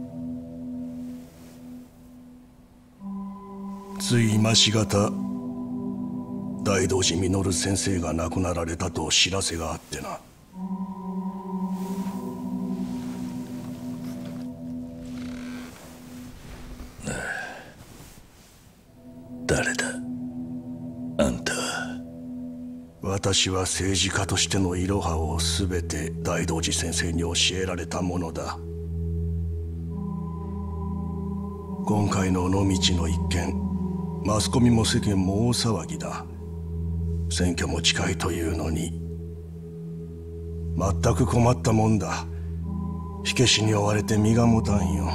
つい今しがた大道寺実先生が亡くなられたと知らせがあってな。誰だあんたは。私は政治家としてのいろはを全て大道寺先生に教えられたものだ。今回の尾道の一件、マスコミも世間も大騒ぎだ。選挙も近いというのに。全く困ったもんだ。火消しに追われて身が持たんよ。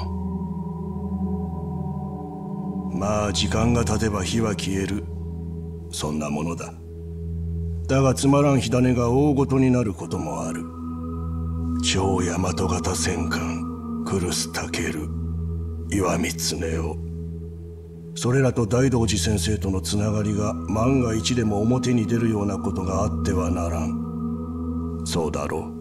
まあ時間が経てば火は消える。そんなものだ。だがつまらん火種が大ごとになることもある。超大和型戦艦来栖武石見恒夫、それらと大道寺先生とのつながりが万が一でも表に出るようなことがあってはならん。そうだろ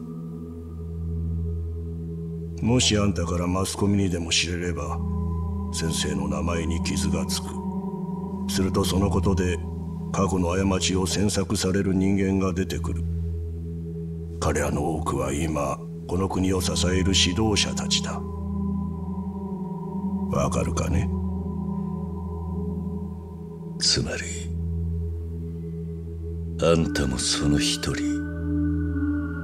う。もしあんたからマスコミにでも知れれば先生の名前に傷がつく。するとそのことで過去の過ちを詮索される人間が出てくる。彼らの多くは今この国を支える指導者たちだ。わかるかね。 つまりあんたもその一人。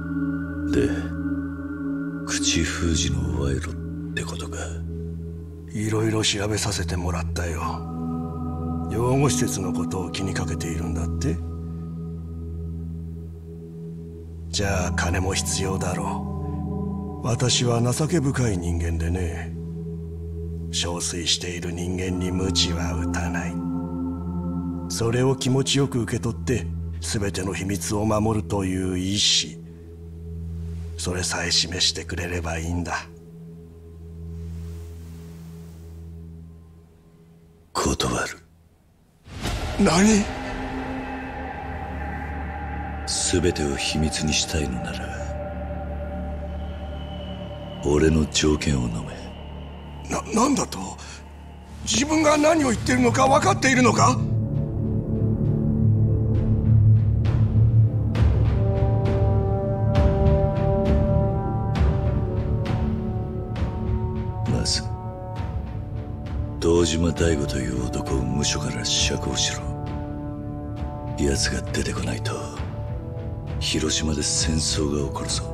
で、口封じの賄賂ってことか。 いろいろ調べさせてもらったよ。養護施設のことを気にかけているんだって。じゃあ金も必要だろう。私は情け深い人間でね、憔悴している人間に鞭は打たない。それを気持ちよく受け取って全ての秘密を守るという意志、それさえ示してくれればいいんだ。 断る。 何？ 全てを秘密にしたいのなら俺の条件を飲め。 なんだと？自分が何を言っているのか分かっているのか？ まず堂島大吾という男を無所から釈放しろ。奴が出てこないと広島で戦争が起こるぞ。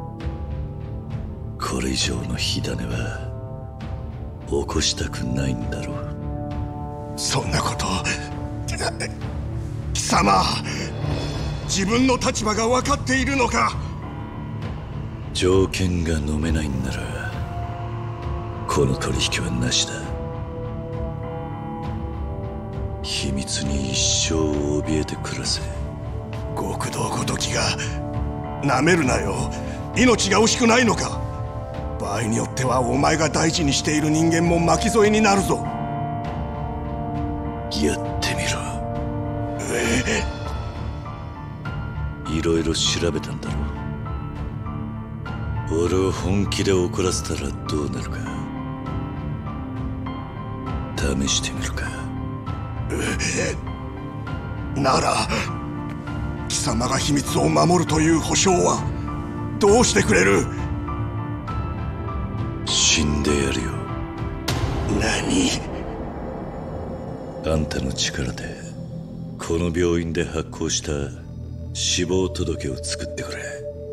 これ以上の火種は起こしたくないんだろう。 そんなこと貴様、自分の立場が分かっているのか？ 条件が飲めないんならこの取引はなしだ。秘密に一生を怯えて暮らせ。 極道ごときがなめるなよ。命が惜しくないのか？場合によってはお前が大事にしている人間も巻き添えになるぞ。 やってみろ。いろいろ調べたんだろう。俺を本気で怒らせたらどうなるか試してみるか。 なら貴様が秘密を守るという保証はどうしてくれる？ 死んでやるよ。 何？ あんたの力でこの病院で発行した死亡届を作ってくれ。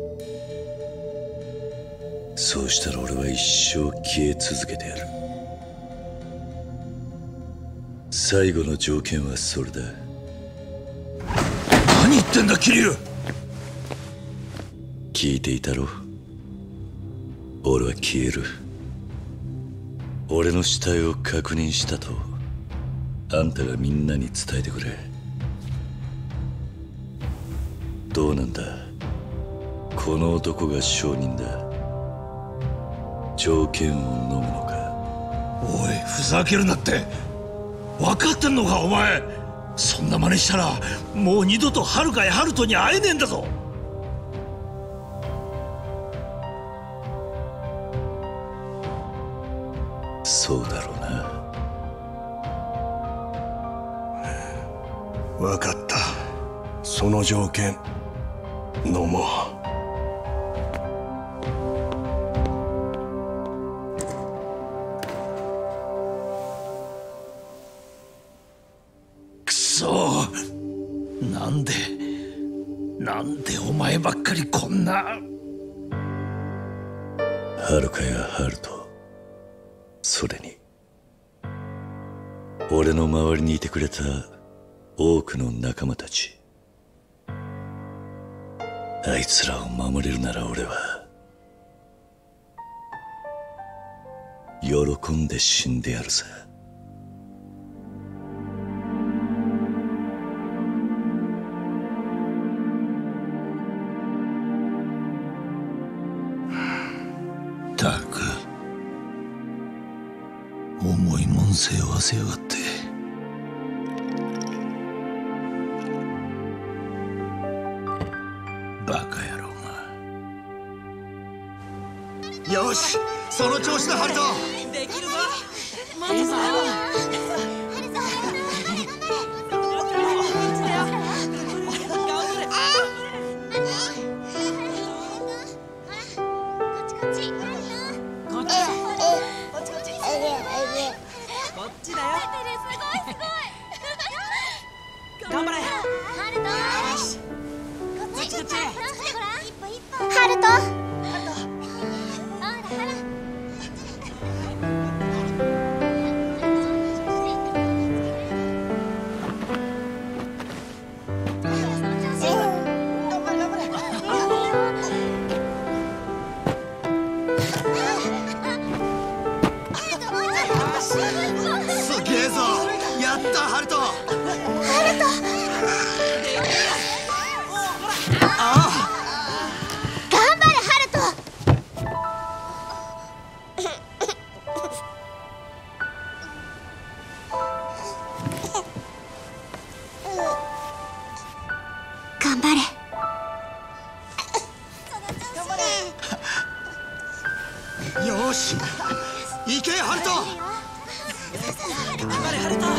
そうしたら俺は一生消え続けてやる。最後の条件はそれだ。 何言ってんだ桐生。 聞いていたろ。俺は消える。俺の死体を確認したとあんたがみんなに伝えてくれ。どうなんだ、この男が証人だ。条件を飲むのか。 おい、ふざけるなって。分かってんのかお前。そんな真似したらもう二度と遥や春人に会えねえんだぞ。 そうだろうな。 分かった。その条件飲もう。 なんでお前ばっかりこんな。 遥や春人、それに俺の周りにいてくれた多くの仲間たち、あいつらを守れるなら俺は喜んで死んでやるさ。 ったく重いもん背負わせやがって。バカ野郎が。 よし、その調子だハルト。 できるぞ。待つぞ。頑張れ。 ハルト。 ハルト。 ハルト。頑張れハルト。頑張れ。 よし、行けハルト。 頑張れハルト。